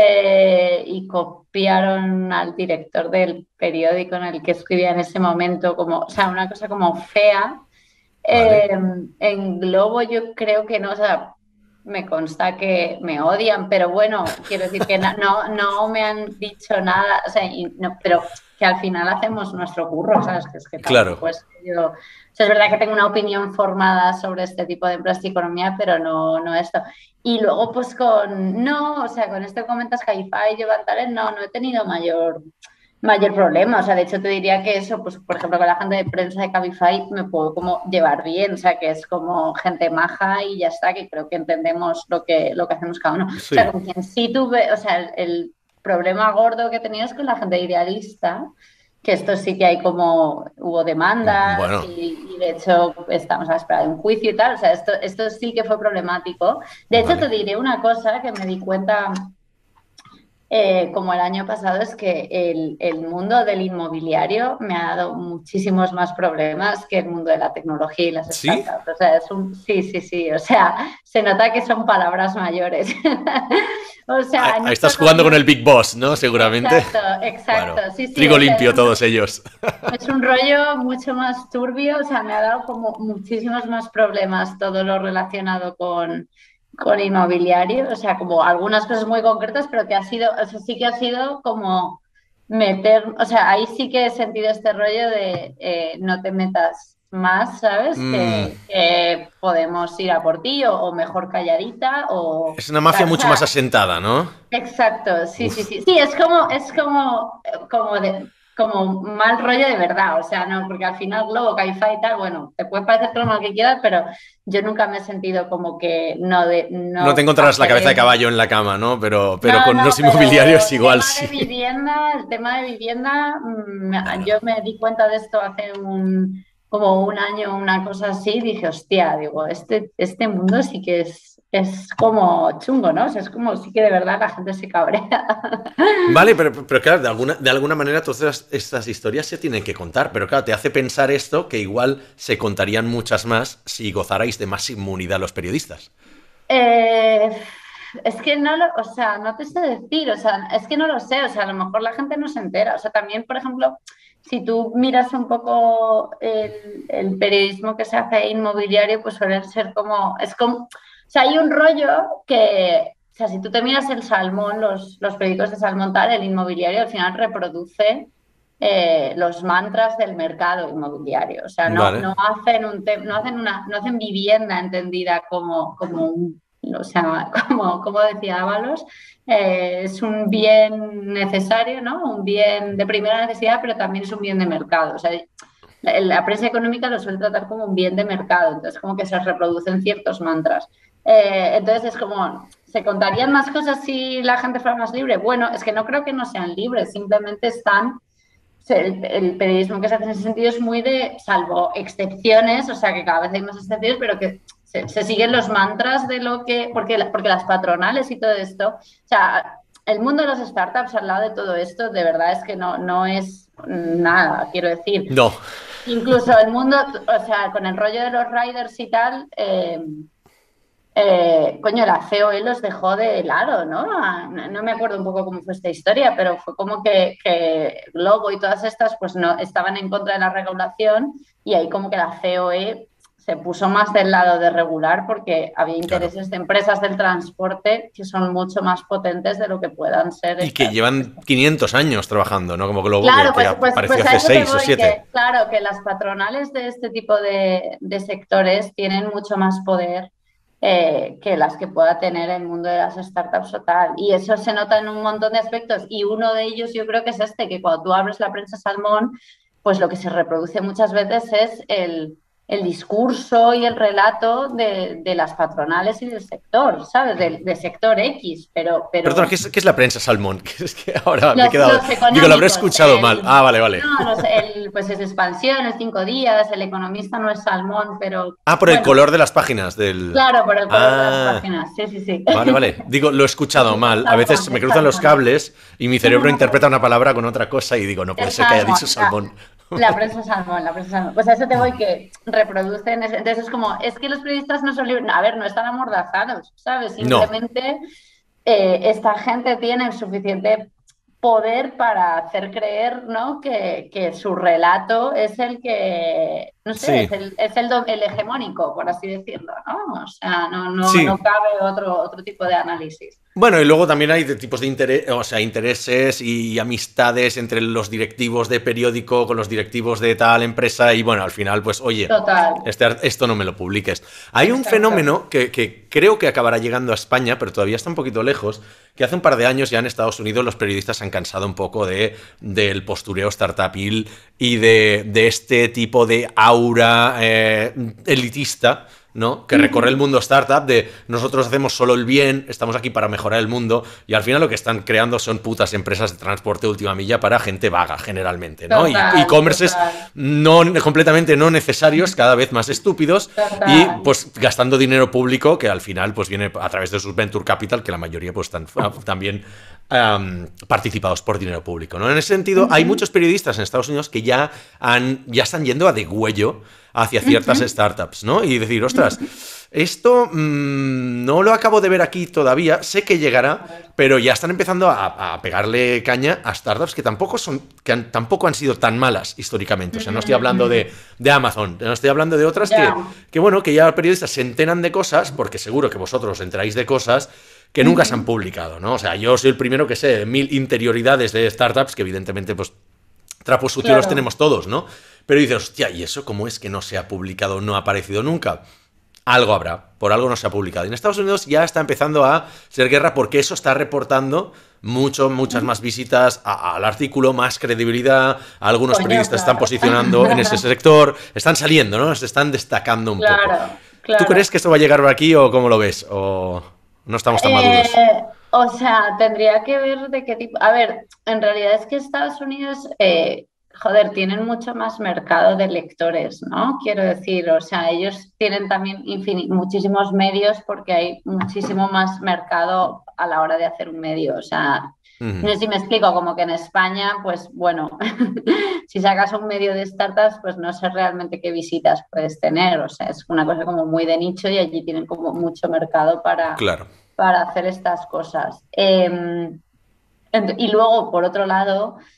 eh, y copiaron al director del periódico en el que escribía en ese momento, como, o sea, una cosa como fea. vale. Eh, en Globo yo creo que no, o sea, me consta que me odian, pero bueno, quiero decir que no, no, no me han dicho nada, o sea, y no, pero que al final hacemos nuestro curro, ¿sabes? Que es que Claro. tampoco es que yo... O sea, es verdad que tengo una opinión formada sobre este tipo de empresas y economía, pero no, no esto. Y luego, pues con, no, o sea, con esto que comentas, Cabify, Llevan Talent, no, no he tenido mayor mayor problema. O sea, de hecho te diría que eso, pues por ejemplo, con la gente de prensa de Cabify me puedo como llevar bien, o sea, que es como gente maja y ya está, que creo que entendemos lo que, lo que hacemos cada uno. O sea, Sí. con quien sí tuve, o sea, el, el problema gordo que he tenido es con la gente idealista, que esto sí que hay como, hubo demandas Bueno, y, y de hecho estamos a la espera de un juicio y tal, o sea, esto, esto sí que fue problemático. De hecho, vale. te diré una cosa que me di cuenta eh, como el año pasado, es que el, el, mundo del inmobiliario me ha dado muchísimos más problemas que el mundo de la tecnología y las ¿Sí? startups. O sea, es un sí, sí, sí. O sea, se nota que son palabras mayores. O Ahí sea, no ahí estás solo, jugando con no, el Big Boss, ¿no? Seguramente. exacto, exacto. Bueno, Sí, sí, trigo o sea, es limpio un, todos ellos. es un rollo mucho más turbio, o sea, me ha dado como muchísimos más problemas todo lo relacionado con, con inmobiliario, o sea, como algunas cosas muy concretas, pero que ha sido, o sea, sí que ha sido como meter, o sea, ahí sí que he sentido este rollo de eh, no te metas más, ¿sabes? Mm, Que, que podemos ir a por ti o, o mejor calladita o es una mafia tal, o mucho más sea, asentada, ¿no? exacto, sí, sí, Uf. sí. Sí, es como, es como, como de, como mal rollo de verdad, o sea, no, porque al final Globo, Cabify y tal, bueno, te puede parecer todo lo que quieras, pero yo nunca me he sentido como que no de, No te no encontrarás la cabeza de acceder. caballo en la cama, ¿no? Pero, pero No, con no, los pero inmobiliarios igual tema de sí. vivienda, el tema de vivienda, mm, Claro. yo me di cuenta de esto hace un, como un año, una cosa así, dije, hostia, digo, este, este mundo sí que es, es como chungo, ¿no? O sea, es como sí que de verdad la gente se cabrea. Vale, pero, pero claro, de alguna, de alguna manera todas estas, estas historias se tienen que contar, pero claro, te hace pensar esto que igual se contarían muchas más si gozarais de más inmunidad los periodistas. Eh, es que no lo, o sea, no te sé decir, o sea, es que no lo sé, o sea, a lo mejor la gente no se entera, o sea, también, por ejemplo, si tú miras un poco el, el periodismo que se hace inmobiliario, pues suelen ser como, es como, o sea, hay un rollo que, o sea, si tú te miras el Salmón, los, los periódicos de Salmón tal, el inmobiliario al final reproduce eh, los mantras del mercado inmobiliario. O sea, no, Vale. no hacen un te- no hacen una, no hacen vivienda entendida como, como un, o sea, como, como decía Ábalos, eh, es un bien necesario, ¿no? Un bien de primera necesidad, pero también es un bien de mercado. O sea, la, la prensa económica lo suele tratar como un bien de mercado, entonces como que se reproducen ciertos mantras. Eh, entonces es como, ¿se contarían más cosas si la gente fuera más libre? Bueno, es que no creo que no sean libres, simplemente están el, el, periodismo que se hace en ese sentido es muy de, salvo excepciones, o sea que cada vez hay más excepciones, pero que se, se siguen los mantras de lo que, porque, porque las patronales y todo esto, o sea, el mundo de las startups al lado de todo esto, de verdad es que no, no es nada, quiero decir. No. Incluso el mundo, o sea, con el rollo de los riders y tal, eh, eh, coño, la C O E los dejó de lado, ¿no? No, no me acuerdo un poco cómo fue esta historia, pero fue como que, que Globo y todas estas pues no estaban en contra de la regulación y ahí como que la C O E se puso más del lado de regular porque había Claro. intereses de empresas del transporte que son mucho más potentes de lo que puedan ser Y que estas. llevan quinientos años trabajando, ¿no? Como Globo, que, Claro, que pues, pues, apareció pues a hace eso te seis o voy, que siete. claro, que las patronales de este tipo de, de sectores tienen mucho más poder eh, que las que pueda tener el mundo de las startups total. Y eso se nota en un montón de aspectos. Y uno de ellos yo creo que es este, que cuando tú abres la prensa Salmón, pues lo que se reproduce muchas veces es el, el discurso y el relato de, de las patronales y del sector, ¿sabes? Del, del sector X, pero, Perdona, pero ¿qué es, qué es la prensa salmón? Que es que ahora me he los, quedado. los Digo, lo habré económicos, escuchado mal. el, Ah, vale, vale. no, los, el, pues es expansión, el cinco días, el economista no es salmón, pero Ah, por el bueno, color de las páginas del. claro, por el color de las Ah, páginas, sí, sí, sí. vale, vale. Digo, lo he Sí, escuchado sí, es mal. A veces salmón, me es cruzan los salmón. cables y mi No, no, cerebro no, pues interpreta una palabra con otra cosa y digo, no puede es ser que haya salmón, dicho la, salmón. la prensa salmón, la prensa salmón. Pues a eso te voy que reproducen, ese- entonces es como, es que los periodistas no son libres, a ver, no están amordazados, ¿sabes? No. Simplemente eh, esta gente tiene suficiente poder para hacer creer, ¿no? que, que su relato es el que, no sé, Sí. es el, es el, do- el hegemónico, por así decirlo, ¿no? O sea, no, no, Sí. no cabe otro, otro tipo de análisis. Bueno, y luego también hay de tipos de interés, o sea, intereses y amistades entre los directivos de periódico con los directivos de tal empresa y bueno, al final, pues, oye, Total, este, esto no me lo publiques. Hay un exacto. fenómeno que, que creo que acabará llegando a España, pero todavía está un poquito lejos, que hace un par de años ya en Estados Unidos los periodistas se han cansado un poco de, del postureo startupil y de, de este tipo de aura eh, elitista, ¿no? Que recorre el mundo startup de nosotros hacemos solo el bien, estamos aquí para mejorar el mundo y al final lo que están creando son putas empresas de transporte última milla para gente vaga generalmente, ¿no? Y Total, e-commerces total, no, completamente no necesarios, cada vez más estúpidos y total. pues gastando dinero público que al final pues viene a través de sus venture capital, que la mayoría pues están también um, participados por dinero público, ¿no? En ese sentido hay muchos periodistas en Estados Unidos que ya, han, ya están yendo a degüello hacia ciertas startups, ¿no? Y decir, ostras, esto mmm, no lo acabo de ver aquí todavía, sé que llegará, pero ya están empezando a, a pegarle caña a startups que tampoco son, que han, tampoco han sido tan malas históricamente. O sea, no estoy hablando de, de Amazon, no estoy hablando de otras que, Ya. que, bueno, que ya periodistas se enteran de cosas, porque seguro que vosotros os enteráis de cosas que nunca se han publicado, ¿no? O sea, yo soy el primero que sé mil interioridades de startups que evidentemente, pues, trapos sucios los Claro. tenemos todos, ¿no? Pero dices, hostia, ¿y eso cómo es que no se ha publicado, no ha aparecido nunca? Algo habrá, por algo no se ha publicado. Y en Estados Unidos ya está empezando a ser guerra porque eso está reportando mucho, muchas más visitas a, al artículo, más credibilidad. Algunos Coño, periodistas están claro. posicionando en ese sector, están saliendo, ¿no? Se están destacando un poco. Claro, ¿Tú crees claro. que esto va a llegar por aquí o cómo lo ves? ¿O no estamos tan maduros? Eh, o sea, tendría que ver de qué tipo. A ver, en realidad es que Estados Unidos, eh, joder, tienen mucho más mercado de lectores, ¿no? Quiero decir, o sea, ellos tienen también infin- muchísimos medios porque hay muchísimo más mercado a la hora de hacer un medio. O sea, Uh no -huh. sé si me explico, como que en España, pues bueno, si sacas un medio de startups, pues no sé realmente qué visitas puedes tener. O sea, es una cosa como muy de nicho y allí tienen como mucho mercado para Claro. para hacer estas cosas. Eh, y luego, por otro lado,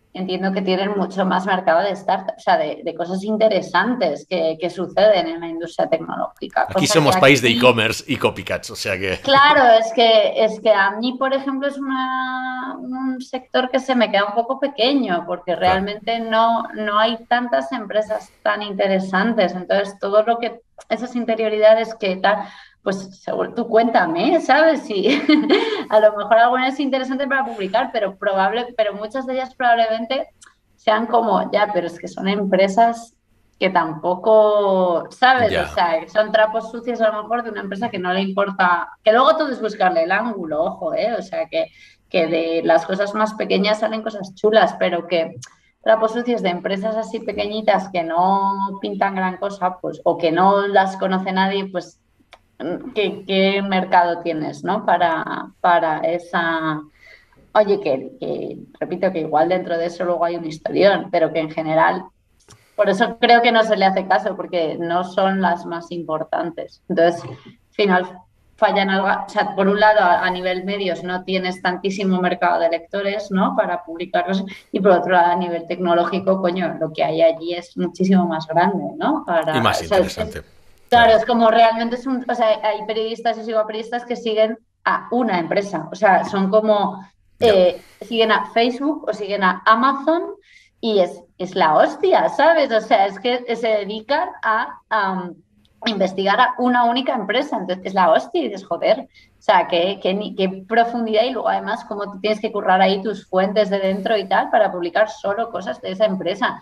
entiendo que tienen mucho más mercado de startups, o sea, de, de cosas interesantes que, que suceden en la industria tecnológica. Aquí Cosa que somos país de aquí, e-commerce y copycats, o sea que... claro, es que, es que a mí, por ejemplo, es una, un sector que se me queda un poco pequeño porque Claro. realmente no, no hay tantas empresas tan interesantes. Entonces, todo lo que, esas interioridades que tal, pues seguro, tú cuéntame, ¿sabes? Si a lo mejor alguna es interesante para publicar, pero, probable, pero muchas de ellas probablemente sean como, ya, pero es que son empresas que tampoco, ¿sabes? O Ya. sea, son trapos sucios a lo mejor de una empresa que no le importa, que luego todo es buscarle el ángulo, ojo, ¿eh? O sea, que, que de las cosas más pequeñas salen cosas chulas, pero que trapos sucios de empresas así pequeñitas que no pintan gran cosa, pues, o que no las conoce nadie, pues, ¿qué, qué mercado tienes, ¿no? Para, para esa... Oye, que, que repito que igual dentro de eso luego hay un historión, pero que en general por eso creo que no se le hace caso, porque no son las más importantes. Entonces, al final fallan algo. O sea, por un lado, a, a nivel medios no tienes tantísimo mercado de lectores, ¿no? Para publicarlos. Y por otro lado, a nivel tecnológico, coño, lo que hay allí es muchísimo más grande, ¿no? Y Para, más o sea, es, es, interesante. claro, Claro. es como realmente es un. O sea, hay periodistas, yo sigo a periodistas que siguen a una empresa. O sea, son como. Ya. Eh, siguen a Facebook o siguen a Amazon y es, es la hostia, ¿sabes? O sea, es que se dedican a um, investigar a una única empresa, entonces es la hostia y dices, joder, o sea, qué, qué, qué profundidad y luego además cómo tú tienes que currar ahí tus fuentes de dentro y tal para publicar solo cosas de esa empresa.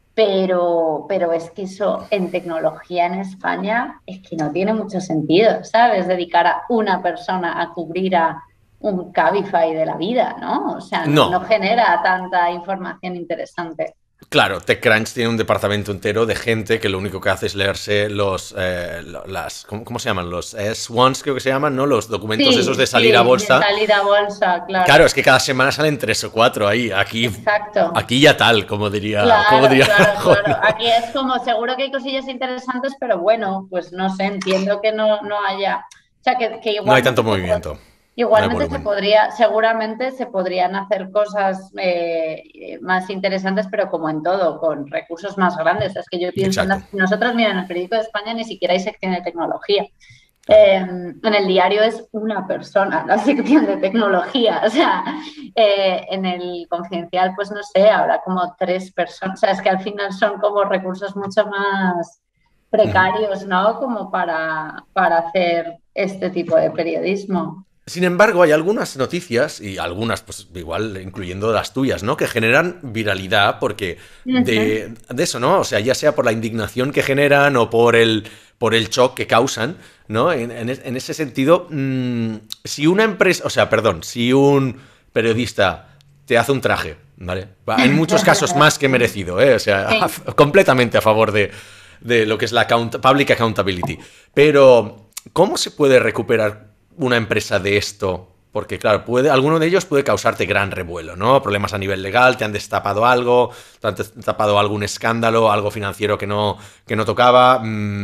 Pero, pero es que eso en tecnología en España es que no tiene mucho sentido, ¿sabes? Dedicar a una persona a cubrir a un Cabify de la vida, ¿no? O sea, no, no No. genera tanta información interesante. Claro, TechCrunch tiene un departamento entero de gente que lo único que hace es leerse los, eh, las, ¿cómo, ¿cómo, se llaman? Los S uno creo que se llaman, ¿no? Los documentos esos Sí, de salir a sí, de bolsa. salir a bolsa, Claro, claro. es que cada semana salen tres o cuatro ahí. Aquí, Exacto. aquí ya tal, como diría, como Claro, diría claro, Juan, claro. ¿no? Aquí es como, seguro que hay cosillas interesantes, pero bueno, pues no sé, entiendo que no, no haya, o sea, que, que No hay igualmente tanto se, po- movimiento, no hay igualmente se volumen. podría, seguramente se podrían hacer cosas eh, más interesantes, pero como en todo, con recursos más grandes. Es que yo pienso en Exacto, las- nosotros, mira, en el periódico de España ni siquiera hay sección de tecnología. claro. Eh, en el diario es una persona, la sección de tecnología. O sea, eh, en el confidencial, pues no sé, habrá como tres personas. O sea, es que al final son como recursos mucho más Ujú. precarios, ¿no? Como para, para hacer este tipo de periodismo. Sin embargo, hay algunas noticias, y algunas, pues igual, incluyendo las tuyas, ¿no? Que generan viralidad porque Ujú. de, de eso, ¿no? O sea, ya sea por la indignación que generan o por el, por el shock que causan, ¿no? En, en, en ese sentido, mmm, si una empresa, o sea, perdón, si un periodista te hace un traje, ¿vale? En muchos casos más que merecido, ¿eh? O sea, Sí. completamente a favor de, de lo que es la account public accountability. Pero, ¿cómo se puede recuperar una empresa de esto? Porque, claro, puede, alguno de ellos puede causarte gran revuelo, ¿no? Problemas a nivel legal, te han destapado algo, te han destapado algún escándalo, algo financiero que no, que no tocaba.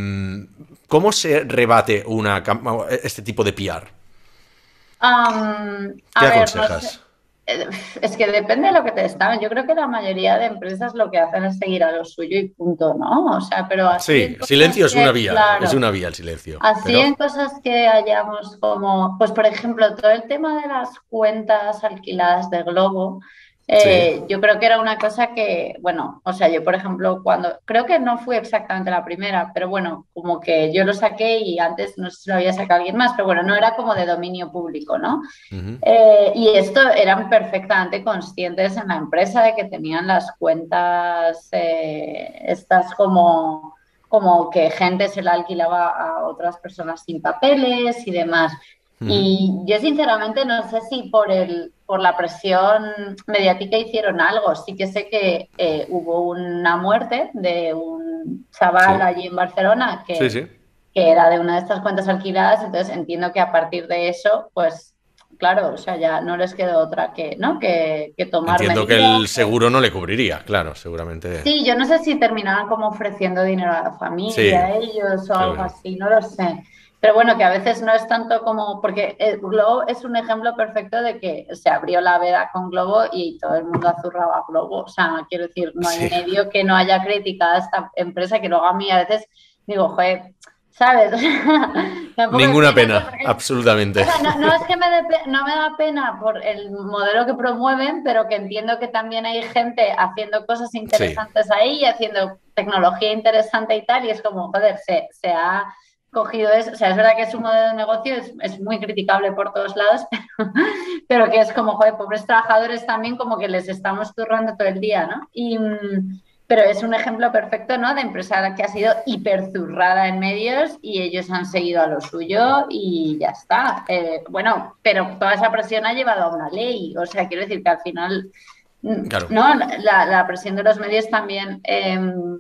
¿Cómo se rebate una, este tipo de P R? Um, ¿Qué a ver, no sé. aconsejas? Eh, Es que depende de lo que te estaban. Yo creo que la mayoría de empresas lo que hacen es seguir a lo suyo y punto, ¿no? O sea, pero así en Sí, cosas silencio es una que, vía, es claro, una vía el silencio, así pero en cosas que hayamos como, pues por ejemplo, todo el tema de las cuentas alquiladas de Globo, sí. eh, yo creo que era una cosa que, bueno, o sea, yo por ejemplo, cuando, creo que no fue exactamente la primera, pero bueno, como que yo lo saqué y antes no sé si lo había sacado alguien más, pero bueno, no era como de dominio público, ¿no? Uh -huh. Eh, y esto eran perfectamente conscientes en la empresa de que tenían las cuentas, eh, estas como, como que gente se la alquilaba a otras personas sin papeles y demás. Uh -huh. Y yo sinceramente no sé si por, el, por la presión mediática hicieron algo. Sí que sé que eh, hubo una muerte de un chaval Sí, allí en Barcelona sí, que, sí. que era de una de estas cuentas alquiladas, entonces entiendo que a partir de eso, pues claro, o sea, ya no les quedó otra que, ¿no? que, que tomar Entiendo que medidas. el seguro no le cubriría, claro, seguramente. Sí, yo no sé si terminaban como ofreciendo dinero a la familia, Sí, a ellos o creo algo que sí. así, no lo sé. pero bueno, que a veces no es tanto como, porque el Globo es un ejemplo perfecto de que se abrió la veda con Globo y todo el mundo azurraba a Globo. O sea, quiero decir, no hay Sí. medio que no haya criticado a esta empresa, que luego a mí a veces digo, joder, ¿sabes? Tampoco es Ninguna pena, pena, porque, o absolutamente. sea, no, no es que me dé pe- no me da pena por el modelo que promueven, pero que entiendo que también hay gente haciendo cosas Sí, interesantes ahí y haciendo tecnología interesante y tal, y es como, joder, se, se ha cogido eso. O sea, es verdad que su modelo de negocio es, es muy criticable por todos lados, pero, pero que es como, joder, pobres trabajadores también como que les estamos zurrando todo el día, ¿no? Y, mm, pero es un ejemplo perfecto, ¿no? De empresa que ha sido hiperzurrada en medios y ellos han seguido a lo suyo y ya está. Eh, bueno, pero toda esa presión ha llevado a una ley. O sea, quiero decir que al final, claro. no, la, la presión de los medios también eh,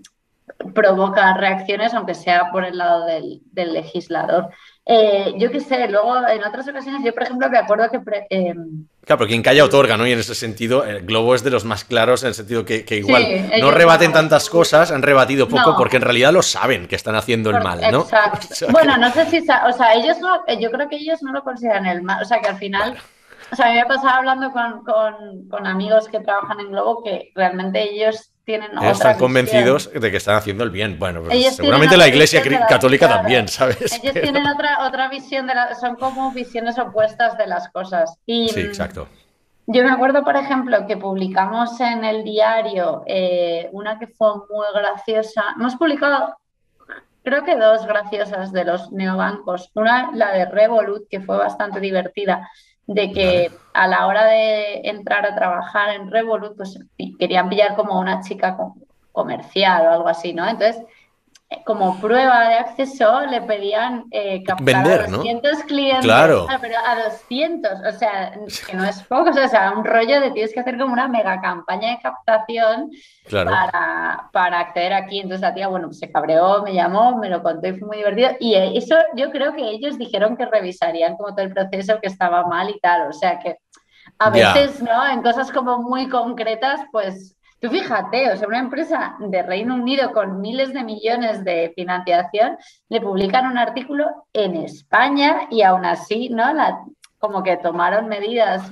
provoca reacciones, aunque sea por el lado del, del legislador. Eh, yo qué sé, luego en otras ocasiones, yo por ejemplo me acuerdo que... Pre, eh, Claro, pero quien calla otorga, ¿no? Y en ese sentido, el Globo es de los más claros en el sentido que, que sí, igual no ellos rebaten no. tantas cosas, han rebatido poco porque en No, realidad lo saben que están haciendo el por, mal, ¿no? O exacto. sea Bueno, que, no sé si, o sea, ellos no, yo creo que ellos no lo consideran el mal, o sea, que al final, bueno, o sea, a mí me ha pasado hablando con, con, con amigos que trabajan en Globo que realmente ellos tienen ellos otra están visión. convencidos de que están haciendo el bien. Bueno, pues Ellos tienen seguramente la otra Iglesia visión de la, Católica también, claro, ¿sabes? ellos Pero... tienen otra, otra visión de la, son como visiones opuestas de las cosas. Y Sí, mm, exacto. yo me acuerdo, por ejemplo, que publicamos en el diario eh, una que fue muy graciosa. Hemos publicado, creo que dos graciosas de los neobancos. Una, la de Revolut, que fue bastante divertida, de Vale. que a la hora de entrar a trabajar en Revolut, pues querían pillar como una chica comercial o algo así, ¿no? Entonces, como prueba de acceso le pedían eh, captar a Vender, ¿no? doscientos clientes, Claro, ah, pero a doscientos, o sea, que no es poco, o sea, un rollo de tienes que hacer como una mega campaña de captación claro. para, para acceder aquí. Entonces la tía, bueno, pues se cabreó, me llamó, me lo contó y fue muy divertido. Y eso yo creo que ellos dijeron que revisarían como todo el proceso, que estaba mal y tal, o sea que a Ya. veces, ¿no? En cosas como muy concretas, pues tú fíjate, o sea, una empresa de Reino Unido con miles de millones de financiación le publican un artículo en España y aún así, ¿no? La, como que tomaron medidas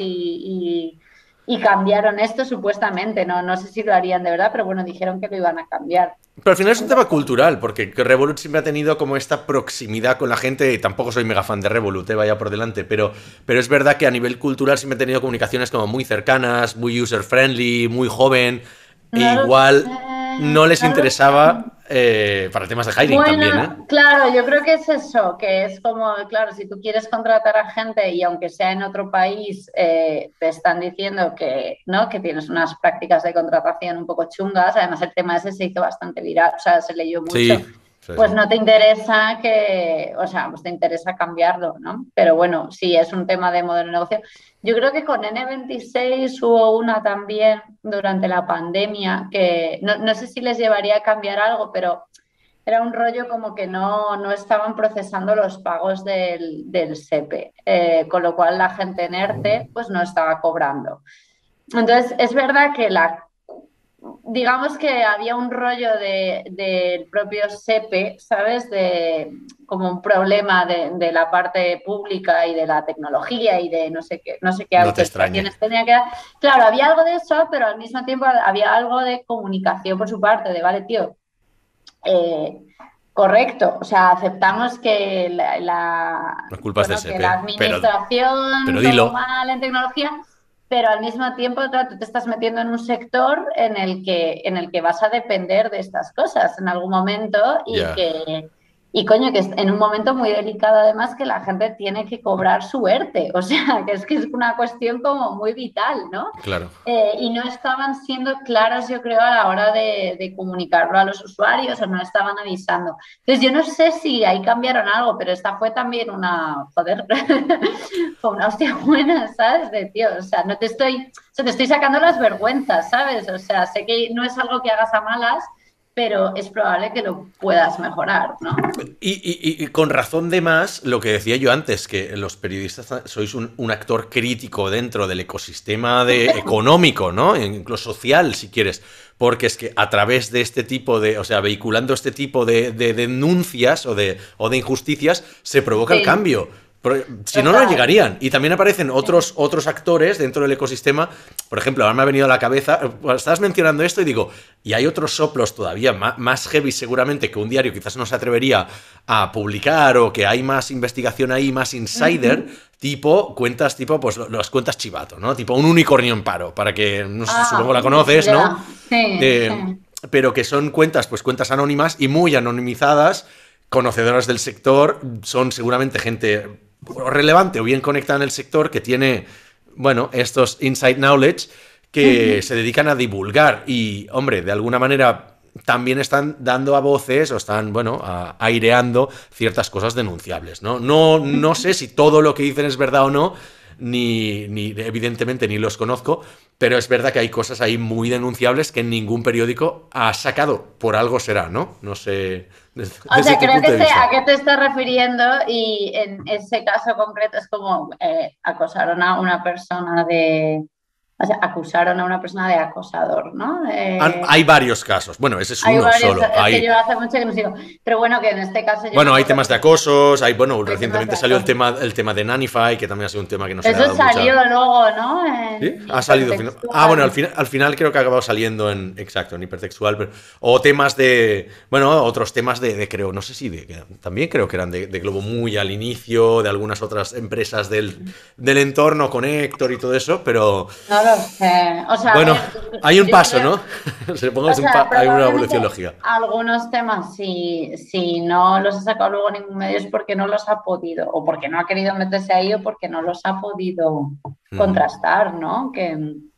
y, y, y cambiaron esto supuestamente, ¿no? No sé si lo harían de verdad, pero bueno, dijeron que lo iban a cambiar. Pero al final es un tema Entonces, cultural, porque Revolut siempre ha tenido como esta proximidad con la gente, y tampoco soy mega fan de Revolut, eh, vaya por delante, pero, pero es verdad que a nivel cultural siempre ha tenido comunicaciones como muy cercanas, muy user-friendly, muy joven, e no lo sé, igual no les no lo sé. interesaba eh, para temas de hiring también, ¿eh? Bueno, claro, yo creo que es eso, que es como, claro, si tú quieres contratar a gente y aunque sea en otro país, eh, te están diciendo que, ¿no? Que tienes unas prácticas de contratación un poco chungas, además el tema ese se hizo bastante viral, o sea, se leyó mucho, Sí, sí, pues sí. no te interesa que, o sea, pues te interesa cambiarlo, ¿no? Pero bueno, sí, es un tema de modelo de negocio. Yo creo que con ene veintiséis hubo una también durante la pandemia que no, no sé si les llevaría a cambiar algo, pero era un rollo como que no, no estaban procesando los pagos del, del SEPE, eh, con lo cual la gente en ERTE pues no estaba cobrando. Entonces, es verdad que la, digamos que había un rollo del de, propio SEPE, ¿sabes? De como un problema de, de, la parte pública y de la tecnología y de no sé qué, no sé qué No te extrañe. autorizaciones tenía que dar. Claro, había algo de eso, pero al mismo tiempo había algo de comunicación por su parte, de, vale, tío, eh, correcto, o sea, aceptamos que la, la, La culpa es de bueno, que la S E P, pero, pero administración tomó dilo. mal en tecnología, pero al mismo tiempo claro, tú te estás metiendo en un sector en el, que, en el que vas a depender de estas cosas en algún momento y Ya. que, y coño, que es en un momento muy delicado además que la gente tiene que cobrar su ERTE, o sea, que es que es una cuestión como muy vital, ¿no? Claro. Eh, y no estaban siendo claros, yo creo, a la hora de, de, comunicarlo a los usuarios o no estaban avisando. Entonces, yo no sé si ahí cambiaron algo, pero esta fue también una, joder, fue una hostia buena, ¿sabes? De tío, o sea, no te estoy, o sea, te estoy sacando las vergüenzas, ¿sabes? O sea, sé que no es algo que hagas a malas, pero es probable que lo puedas mejorar, ¿no? Y, y- y con razón de más, lo que decía yo antes, que los periodistas sois un, un actor crítico dentro del ecosistema de, económico, ¿no? Incluso social, si quieres. Porque es que a través de este tipo de, o sea, vehiculando este tipo de, de denuncias o de, o de injusticias, se provoca el Sí, cambio. Pero, si no, no total. llegarían. Y también aparecen Sí. otros, otros actores dentro del ecosistema. Por ejemplo, ahora me ha venido a la cabeza, pues, estabas mencionando esto y digo, y hay otros soplos todavía más, más heavy seguramente que un diario quizás no se atrevería a publicar o que hay más investigación ahí, más insider, Ujú. tipo cuentas tipo, pues las cuentas Chivato, ¿no? Tipo un unicornio en paro, para que, no sé, supongo Ah, la conoces, ¿no? ya, sí, Eh, sí. pero que son cuentas, pues cuentas anónimas y muy anonimizadas, conocedoras del sector, son seguramente gente relevante o bien conectada en el sector que tiene, bueno, estos inside knowledge que Ujú. se dedican a divulgar y, hombre, de alguna manera también están dando a voces o están, bueno, a, aireando ciertas cosas denunciables, ¿no? No, no sé si todo lo que dicen es verdad o no, ni, ni evidentemente ni los conozco, pero es verdad que hay cosas ahí muy denunciables que ningún periódico ha sacado. Por algo será, ¿no? No sé, desde, O desde sea, tu creo punto que de sé a vista. qué te estás refiriendo y en ese caso concreto es como eh, acosaron a una persona de, o sea, acusaron a una persona de acosador, ¿no? Han- Eh, hay varios casos. Bueno, ese es hay uno varios, solo. es que Hay, yo hace mucho que no sigo, pero bueno, que en este caso yo me bueno, hay acuerdo temas de que acosos, hay, bueno, hay temas de recientemente salió el acoso. tema, el tema de Nanify, que también ha sido un tema que no se le ha Eso dado mucha. salió luego, ¿no? ¿Sí? En Ha salido. fina- Ah, bueno, al hipertextual. final, al final creo que ha acabado saliendo en. Exacto, en hipertextual. Pero- o temas de. Bueno, otros temas de, de creo, no sé si de. que También creo que eran de, de Globo Muy al inicio, de algunas otras empresas del, del entorno, con Héctor y todo eso, pero. No lo sé. O sea, a Bueno, ver, hay un yo paso, creo. ¿no? Se O pongamos un sea, pa- hay una probablemente evolución lógica. algunos temas, si, si no los ha sacado luego ningún medio, es porque no los ha podido, o porque no ha querido meterse ahí, o porque no los ha podido Ujú. contrastar, ¿no? Que,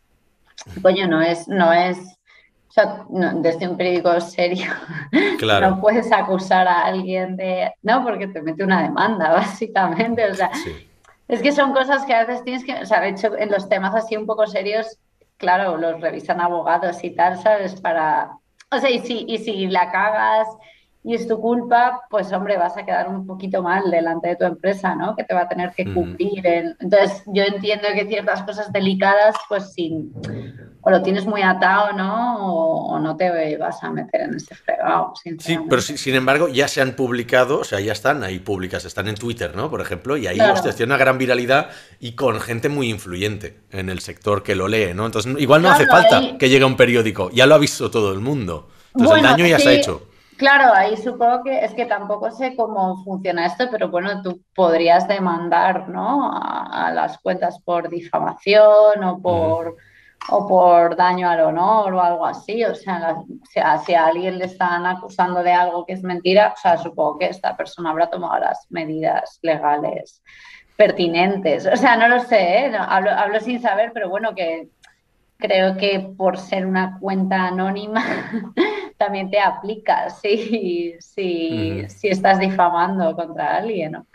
coño, no es, no es, o sea, no- desde un periódico serio Claro, no puedes acusar a alguien de, no, porque te mete una demanda, básicamente. O sea, sí. es que son cosas que a veces tienes que, o sea, de hecho, en los temas así un poco serios, claro, los revisan abogados y tal, ¿sabes? Para, o sea, y si, y si la cagas y es tu culpa, pues hombre, vas a quedar un poquito mal delante de tu empresa, ¿no? Que te va a tener que Ujú. cubrir. el- Entonces, yo entiendo que ciertas cosas delicadas, pues sí, o lo tienes muy atado, ¿no? O, o no te vas a meter en ese fregado, Sí, pero sinceramente. si- sin embargo ya se han publicado, o sea, ya están ahí públicas, están en Twitter, ¿no? Por ejemplo, y ahí, hostia, Claro, tiene una gran viralidad y con gente muy influyente en el sector que lo lee, ¿no? Entonces, igual no hace claro, falta ahí, que llegue a un periódico, ya lo ha visto todo el mundo. Entonces, el bueno, daño ya se ha sí, hecho. claro, ahí supongo que es que tampoco sé cómo funciona esto, pero bueno, tú podrías demandar, ¿no? A, a las cuentas por difamación o Ujú. por, o por daño al honor o algo así. O sea, la- o sea, si a alguien le están acusando de algo que es mentira, o sea, supongo que esta persona habrá tomado las medidas legales pertinentes. O sea, no lo sé, ¿eh? No, hablo, hablo sin saber, pero bueno, que creo que por ser una cuenta anónima también te aplica si, si, Ujú. si estás difamando contra alguien, ¿no?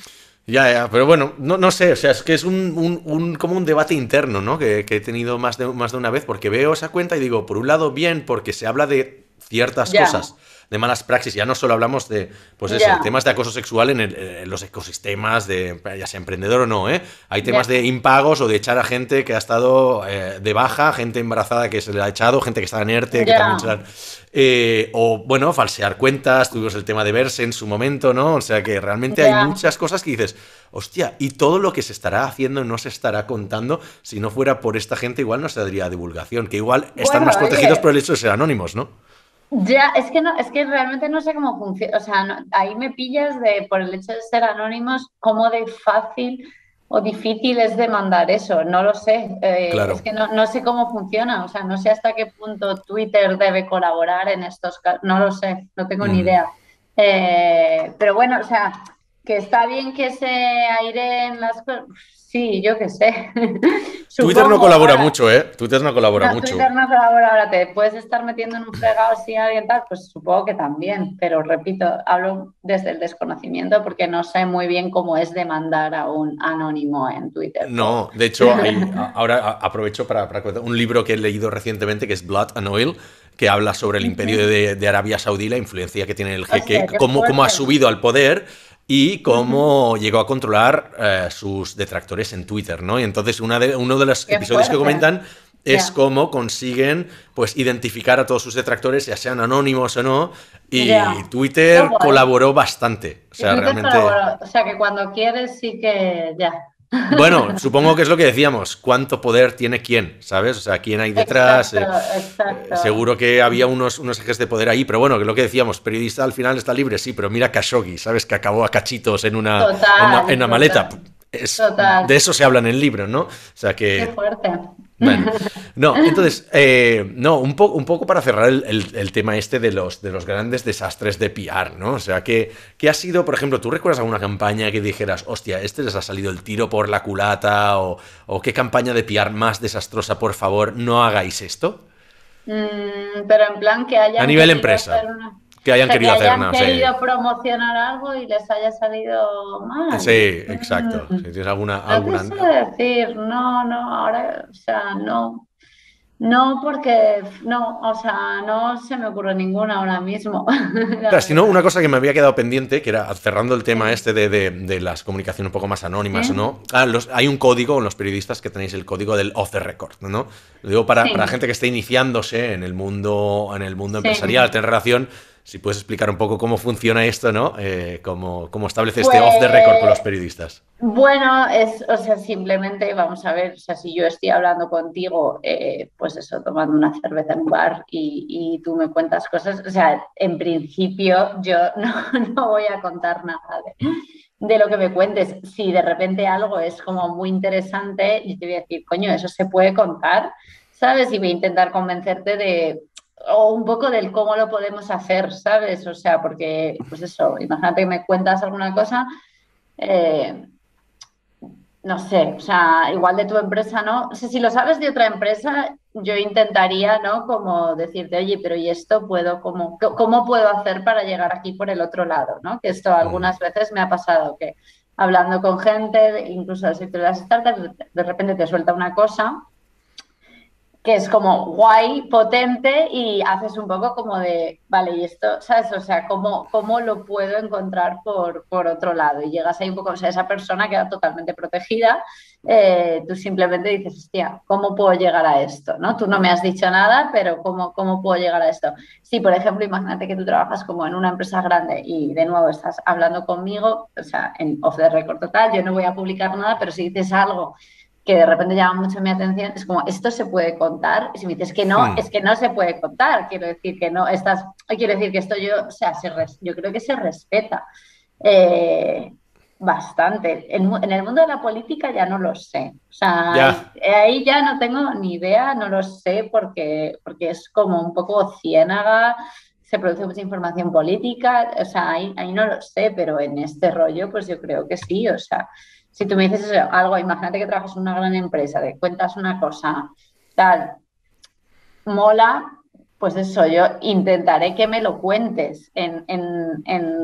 Ya, ya, pero bueno, no, no sé, o sea, es que es un, un- un- como un debate interno, ¿no? Que, que he tenido más de, más de una vez, porque veo esa cuenta y digo, por un lado, bien, porque se habla de ciertas Ya, cosas, de malas praxis, ya no solo hablamos de, pues eso, de ya, temas de acoso sexual en, el- en los ecosistemas, de, ya sea emprendedor o no, ¿eh? Hay temas de ya, impagos o de echar a gente que ha estado eh, de baja, gente embarazada que se le ha echado, gente que está en ERTE, que también se ya, la han- eh, o, bueno, falsear cuentas, tuvimos el tema de Verse en su momento, ¿no? O sea que realmente hay ya. muchas cosas que dices, hostia, y todo lo que se estará haciendo no se estará contando, si no fuera por esta gente igual no se daría divulgación, que igual están Bueno, más protegidos por oye, el hecho de ser anónimos, ¿no? ya, es que no, es que realmente no sé cómo funciona, o sea, no- ahí me pillas de, por el hecho de ser anónimos, cómo de fácil o difícil es demandar eso, no lo sé. Eh, es Claro. que no, no sé cómo funciona, o sea, no sé hasta qué punto Twitter debe colaborar en estos casos, no lo sé, no tengo ni Ujú. idea. Eh, pero bueno, o sea, que está bien que se aireen las cosas, sí, yo qué sé, Twitter no supongo. colabora Ahora, mucho, ¿eh? Twitter no colabora no, mucho. Twitter no colabora, ahora te puedes estar metiendo en un fregado si alguien tal, pues supongo que también, pero repito, hablo desde el desconocimiento porque no sé muy bien cómo es demandar a un anónimo en Twitter por... No, de hecho, hay, ahora aprovecho para, para contar un libro que he leído recientemente que es Blood and Oil, que habla sobre el imperio de, de Arabia Saudí, la influencia que tiene el jeque, Hostia, qué cómo, cómo ha fuerte. subido al poder y cómo Ujú. llegó a controlar eh, sus detractores en Twitter, ¿no? Y entonces una de, uno de los Qué episodios que fuerte. comentan es Ya, cómo consiguen pues identificar a todos sus detractores, ya sean anónimos o no, y ya. Qué Twitter guay. colaboró bastante. O Y sea, Twitter realmente... colabora. O sea que cuando quieres sí que ya. Bueno, supongo que es lo que decíamos, cuánto poder tiene quién, ¿sabes? O sea, quién hay detrás. Exacto, Eh, eh, exacto. seguro que había unos, unos ejes de poder ahí, pero bueno, que es lo que decíamos, periodista al final está libre, sí, pero mira Khashoggi, ¿sabes? Que acabó a cachitos en una, en una, en Total, una maleta. total, Es, de total. eso se habla en el libro, ¿no? O sea Qué que fuerte. bueno, no, entonces, eh, no, un, po un poco para cerrar el, el, el, tema este de los, de los grandes desastres de P R, ¿no? O sea, ¿qué, qué ha sido, por ejemplo, tú recuerdas alguna campaña que dijeras, hostia, este les ha salido el tiro por la culata, o, o qué campaña de P R más desastrosa, por favor, no hagáis esto? Mm, pero en plan que A hayan nivel querido empresa, hacer una... que O hayan sea, que querido hacer, hayan no sé. querido promocionar algo y les haya salido Sí, mal. exacto. Si Mm, tienes alguna, no te alguna... sé decir, no, no, ahora, o sea, no. No, porque no, o sea, no se me ocurre ninguna ahora mismo, la Claro, si no, una verdad. cosa que me había quedado pendiente, que era cerrando el tema Sí, este de, de, de las comunicaciones un poco más anónimas o sí, no. Ah, los, hay un código en los periodistas que tenéis el código del off the record, ¿no? Lo digo para, para sí, gente que esté iniciándose en el mundo, en el mundo empresarial, sí. tener relación. Si puedes explicar un poco cómo funciona esto, ¿no? Eh, cómo, cómo establece este off the record con Pues los periodistas. bueno, es, o sea, simplemente vamos a ver, o sea, si yo estoy hablando contigo, eh, pues eso, tomando una cerveza en un bar y, y tú me cuentas cosas, o sea, en principio yo no, no voy a contar nada de, de lo que me cuentes. Si de repente algo es como muy interesante, yo te voy a decir, coño, eso se puede contar, ¿sabes? Y voy a intentar convencerte de, o un poco del cómo lo podemos hacer, ¿sabes? O sea, porque, pues eso, imagínate que me cuentas alguna cosa. Eh, no sé, o sea, igual de tu empresa, ¿no? O sea, si lo sabes de otra empresa, yo intentaría, ¿no? Como decirte, oye, pero ¿y esto puedo, cómo, cómo puedo hacer para llegar aquí por el otro lado, ¿no? Que esto Mm. algunas veces me ha pasado, que hablando con gente, incluso del sector de las startups, de repente te suelta una cosa que es como guay, potente y haces un poco como de, vale, y esto, ¿sabes? O sea, ¿cómo, cómo lo puedo encontrar por, por otro lado? Y llegas ahí un poco, o sea, esa persona queda totalmente protegida, eh, tú simplemente dices, hostia, ¿cómo puedo llegar a esto? ¿No? Tú no me has dicho nada, pero ¿cómo, cómo puedo llegar a esto? Si, por ejemplo, imagínate que tú trabajas como en una empresa grande y de nuevo estás hablando conmigo, o sea, en off the record total, yo no voy a publicar nada, pero si dices algo que de repente llama mucho mi atención, es como, ¿esto se puede contar? Y si me dices que no, Hmm. es que no se puede contar. Quiero decir que no, estás, quiero decir que esto yo, o sea, se res, yo creo que se respeta eh, bastante. En, en, el mundo de la política ya no lo sé. O sea, ahí, Ya. ahí ya no tengo ni idea, no lo sé, porque, porque es como un poco ciénaga, se produce mucha información política, o sea, ahí, ahí no lo sé, pero en este rollo, pues yo creo que sí, o sea, si tú me dices eso, algo, imagínate que trabajas en una gran empresa, te cuentas una cosa, tal, mola, pues eso, yo intentaré que me lo cuentes en, en, en,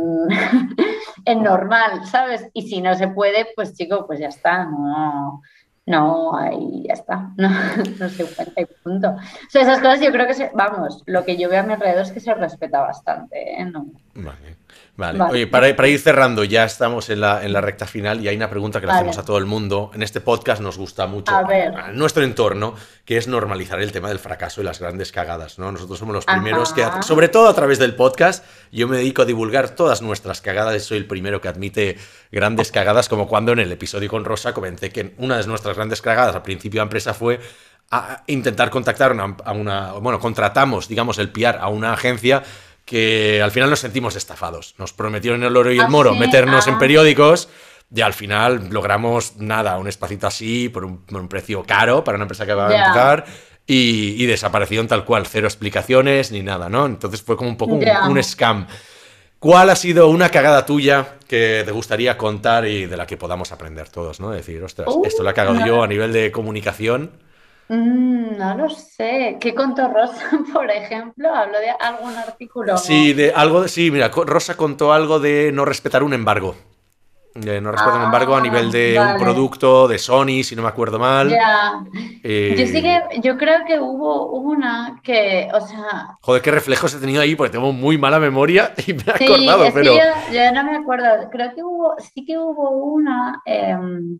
en normal, ¿sabes? Y si no se puede, pues chico, pues ya está, no, no, ahí ya está, no, no se cuenta y punto. O sea, esas cosas yo creo que, se, vamos, lo que yo veo a mi alrededor es que se respeta bastante, ¿eh? No. Vale. Vale. Vale, Oye, para, para ir cerrando, ya estamos en la, en la recta final y hay una pregunta que le hacemos a vale, todo el mundo. En este podcast nos gusta a mucho, ver, a nuestro entorno, que es normalizar el tema del fracaso y las grandes cagadas, ¿no? Nosotros somos los primeros que, ajá, sobre todo a través del podcast, yo me dedico a divulgar todas nuestras cagadas y soy el primero que admite grandes cagadas, como cuando en el episodio con Rosa comenté que una de nuestras grandes cagadas al principio de empresa fue a intentar contactar una, a una, bueno, contratamos, digamos, el P R a una agencia que al final nos sentimos estafados. Nos prometieron el oro y el moro así, meternos en ah, periódicos y al final logramos nada, un espacito así por un, por un precio caro para una empresa que va a ya. empezar y, y desaparecieron tal cual, cero explicaciones ni nada, ¿no? Entonces fue como un poco un, un Ya, scam. ¿Cuál ha sido una cagada tuya que te gustaría contar y de la que podamos aprender todos, ¿no? Decir, ostras, uh, esto lo he cagado no, yo a nivel de comunicación. mm, no lo sé. ¿Qué contó Rosa, por ejemplo? ¿Habló de algún artículo? Sí, de algo de, sí, mira, Rosa contó algo de no respetar un embargo. Eh, no recuerdo, sin embargo, a Ah, nivel de un vale. producto de Sony, si no me acuerdo mal. Ya. Yo sí Eh, que, yo creo que hubo una que, o sea, joder, qué reflejos he tenido ahí, porque tengo muy mala memoria y me he sí, acordado, es que yo, pero... yo no me acuerdo. Creo que hubo, sí que hubo una em,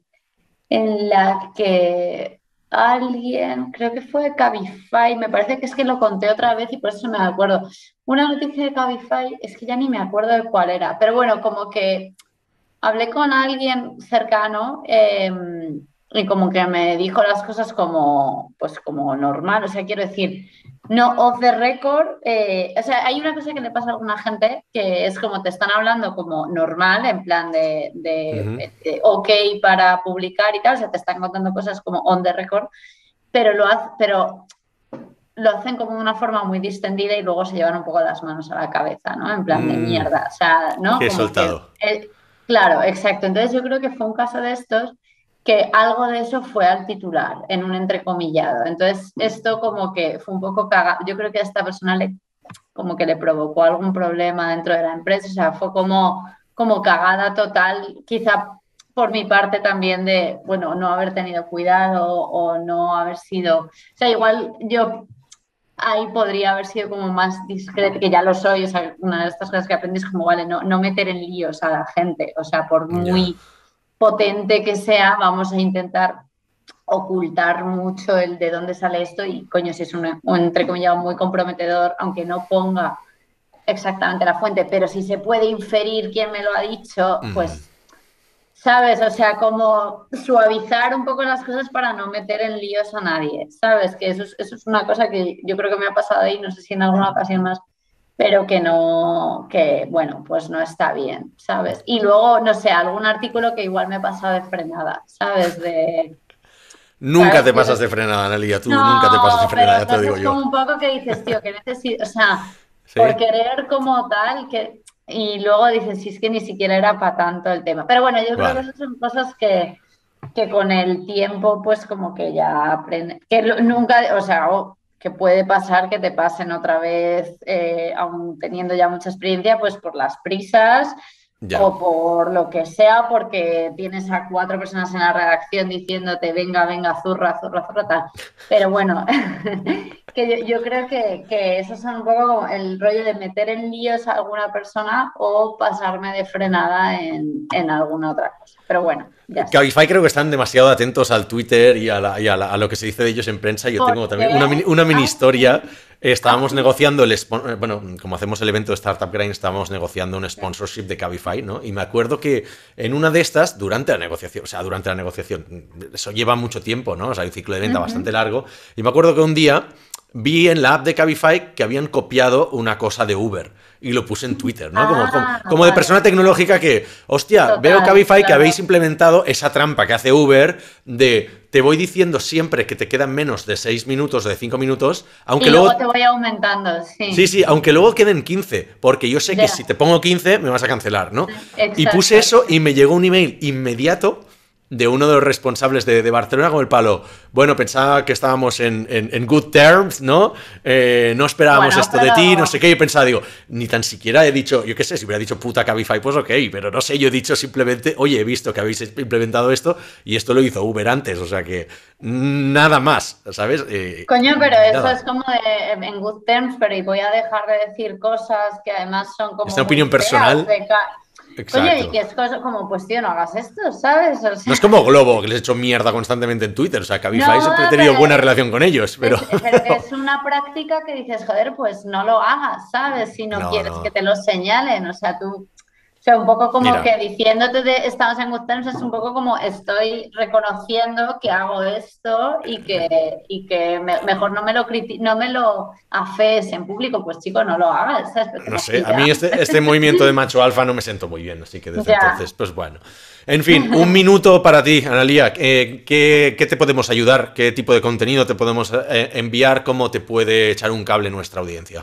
en la que alguien, creo que fue Cabify, me parece que es que lo conté otra vez y por eso me acuerdo. Una noticia de Cabify, es que ya ni me acuerdo de cuál era, pero bueno, como que hablé con alguien cercano eh, y como que me dijo las cosas como, pues como normal, o sea, quiero decir, no off the record, eh, o sea, hay una cosa que le pasa a alguna gente que es como te están hablando como normal, en plan de, de, Ujú. de ok para publicar y tal, o sea, te están contando cosas como on the record, pero lo, hace, pero lo hacen como de una forma muy distendida y luego se llevan un poco las manos a la cabeza, ¿no? En plan de Mm, mierda, o sea, ¿no? que he Como que, soltado. eh, claro, exacto. Entonces yo creo que fue un caso de estos que algo de eso fue al titular, en un entrecomillado. Entonces esto como que fue un poco cagado. Yo creo que a esta persona le, como que le provocó algún problema dentro de la empresa, o sea, fue como, como cagada total, quizá por mi parte también de, bueno, no haber tenido cuidado o no haber sido, o sea, igual yo ahí podría haber sido como más discreta, que ya lo soy, o sea, una de estas cosas que aprendes como, vale, no, no meter en líos a la gente, o sea, por Ya. muy potente que sea, vamos a intentar ocultar mucho el de dónde sale esto y, coño, si es un, un entre comillas, muy comprometedor, aunque no ponga exactamente la fuente, pero si se puede inferir quién me lo ha dicho, Mm. pues ¿sabes? O sea, como suavizar un poco las cosas para no meter en líos a nadie, ¿sabes? Que eso es, eso es una cosa que yo creo que me ha pasado ahí, no sé si en alguna ocasión más, pero que no, que bueno, pues no está bien, ¿sabes? Y luego, no sé, algún artículo que igual me he pasado de frenada, ¿sabes? De, Nunca ¿sabes? te pasas Que, de frenada, Analia, tú nunca te pasas de no, pero frenada, ya te lo digo entonces yo. como un poco que dices, tío, que necesito, o sea, por ¿Sí? querer como tal, que, y luego dices, si es que ni siquiera era para tanto el tema. Pero bueno, yo creo que Vale. esas son cosas que, que con el tiempo, pues como que ya aprende, que lo- nunca, o sea, o que puede pasar que te pasen otra vez, eh, aún teniendo ya mucha experiencia, pues por las prisas Ya. o por lo que sea, porque tienes a cuatro personas en la redacción diciéndote, venga, venga, zurra, zurra, zurra, tal. Pero bueno, que yo, yo creo que, que esos son un poco como el rollo de meter en líos a alguna persona o pasarme de frenada en, en alguna otra cosa. Pero bueno, ya está. Cabify creo que están demasiado atentos al Twitter y, a, la- y a la- a lo que se dice de ellos en prensa. Yo ¿Por tengo también una mini, qué? una mini Ah, historia. sí. Ah, Estábamos sí. negociando el... spon- eh, Bueno, como hacemos el evento de Startup Grind, estábamos negociando un sponsorship de Cabify, ¿no? Y me acuerdo que en una de estas, durante la negociación, o sea, durante la negociación, eso lleva mucho tiempo, ¿no? O sea, hay un ciclo de venta bastante Ujú. largo. Y me acuerdo que un día vi en la app de Cabify que habían copiado una cosa de Uber y lo puse en Twitter, ¿no? Como, como, Ah, como de vale. persona tecnológica que, hostia, veo Total, Cabify que habéis claro. implementado esa trampa que hace Uber de te voy diciendo siempre que te quedan menos de seis minutos o de cinco minutos, aunque Y luego luego... te voy aumentando, Sí, sí. sí, aunque luego queden quince, porque yo sé que si Ya, te pongo quince me vas a cancelar, ¿no? Y puse exacto. eso y me llegó un email inmediato de uno de los responsables de, de Barcelona con el palo. Bueno, pensaba que estábamos en, en, en good terms, ¿no? Eh, no esperábamos Bueno, esto de ti, no sé pero qué. Yo pensaba, digo, ni tan siquiera he dicho, yo qué sé, si hubiera dicho puta Cabify, pues ok, pero no sé, yo he dicho simplemente, oye, he visto que habéis implementado esto y esto lo hizo Uber antes, o sea que nada más, ¿sabes? Eh, coño, pero y eso nada, es como de en good terms, pero y voy a dejar de decir cosas que además son es como una muy opinión feas personal, de ca- coño, y exacto. que es cosa como, pues tío, no hagas esto, ¿sabes? O No es sea, como Globo, que les he hecho mierda constantemente en Twitter. O sea, Cabify no, siempre he tenido pero buena es, relación con ellos, pero. es- pero que es una práctica que dices, joder, pues no lo hagas, ¿sabes? Si no No, quieres que no. te lo señalen, o sea, tú o sea, un poco como Mira, que diciéndote de estamos en good terms es un poco como estoy reconociendo que hago esto y que, y que me- mejor no me lo criti- no me lo afees en público, pues chico, no lo hagas, ¿sabes? Pero no como sé. que A ya, mí este, este movimiento de macho alfa no me sentó muy bien, así que desde ya. entonces, pues bueno. En fin, un minuto para ti, Analía. Eh, ¿qué, ¿Qué te podemos ayudar? ¿Qué tipo de contenido te podemos eh, enviar? ¿Cómo te puede echar un cable nuestra audiencia?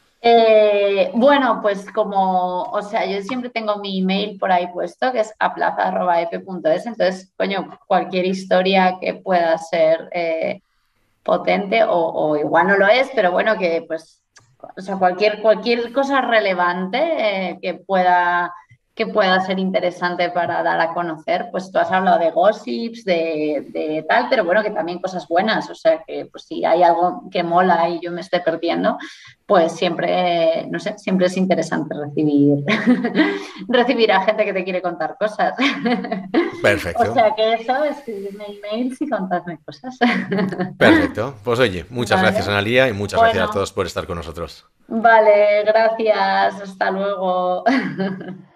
Eh, bueno, pues como, o sea, yo siempre tengo mi email por ahí puesto, que es aplaza.epe.es, entonces, coño, cualquier historia que pueda ser eh, potente o, o igual no lo es, pero bueno, que pues, o sea, cualquier, cualquier cosa relevante eh, que pueda, que pueda ser interesante para dar a conocer. Pues tú has hablado de gossips, de, de tal, pero bueno, que también cosas buenas. O sea, que pues si hay algo que mola y yo me esté perdiendo, pues siempre, no sé, siempre es interesante recibir, recibir a gente que te quiere contar cosas. O Perfecto. sea que eso, escribirme emails y contarme cosas. Perfecto. Pues oye, muchas gracias, Vale. Analía, y muchas gracias a Bueno, todos por estar con nosotros. vale, gracias. Hasta luego.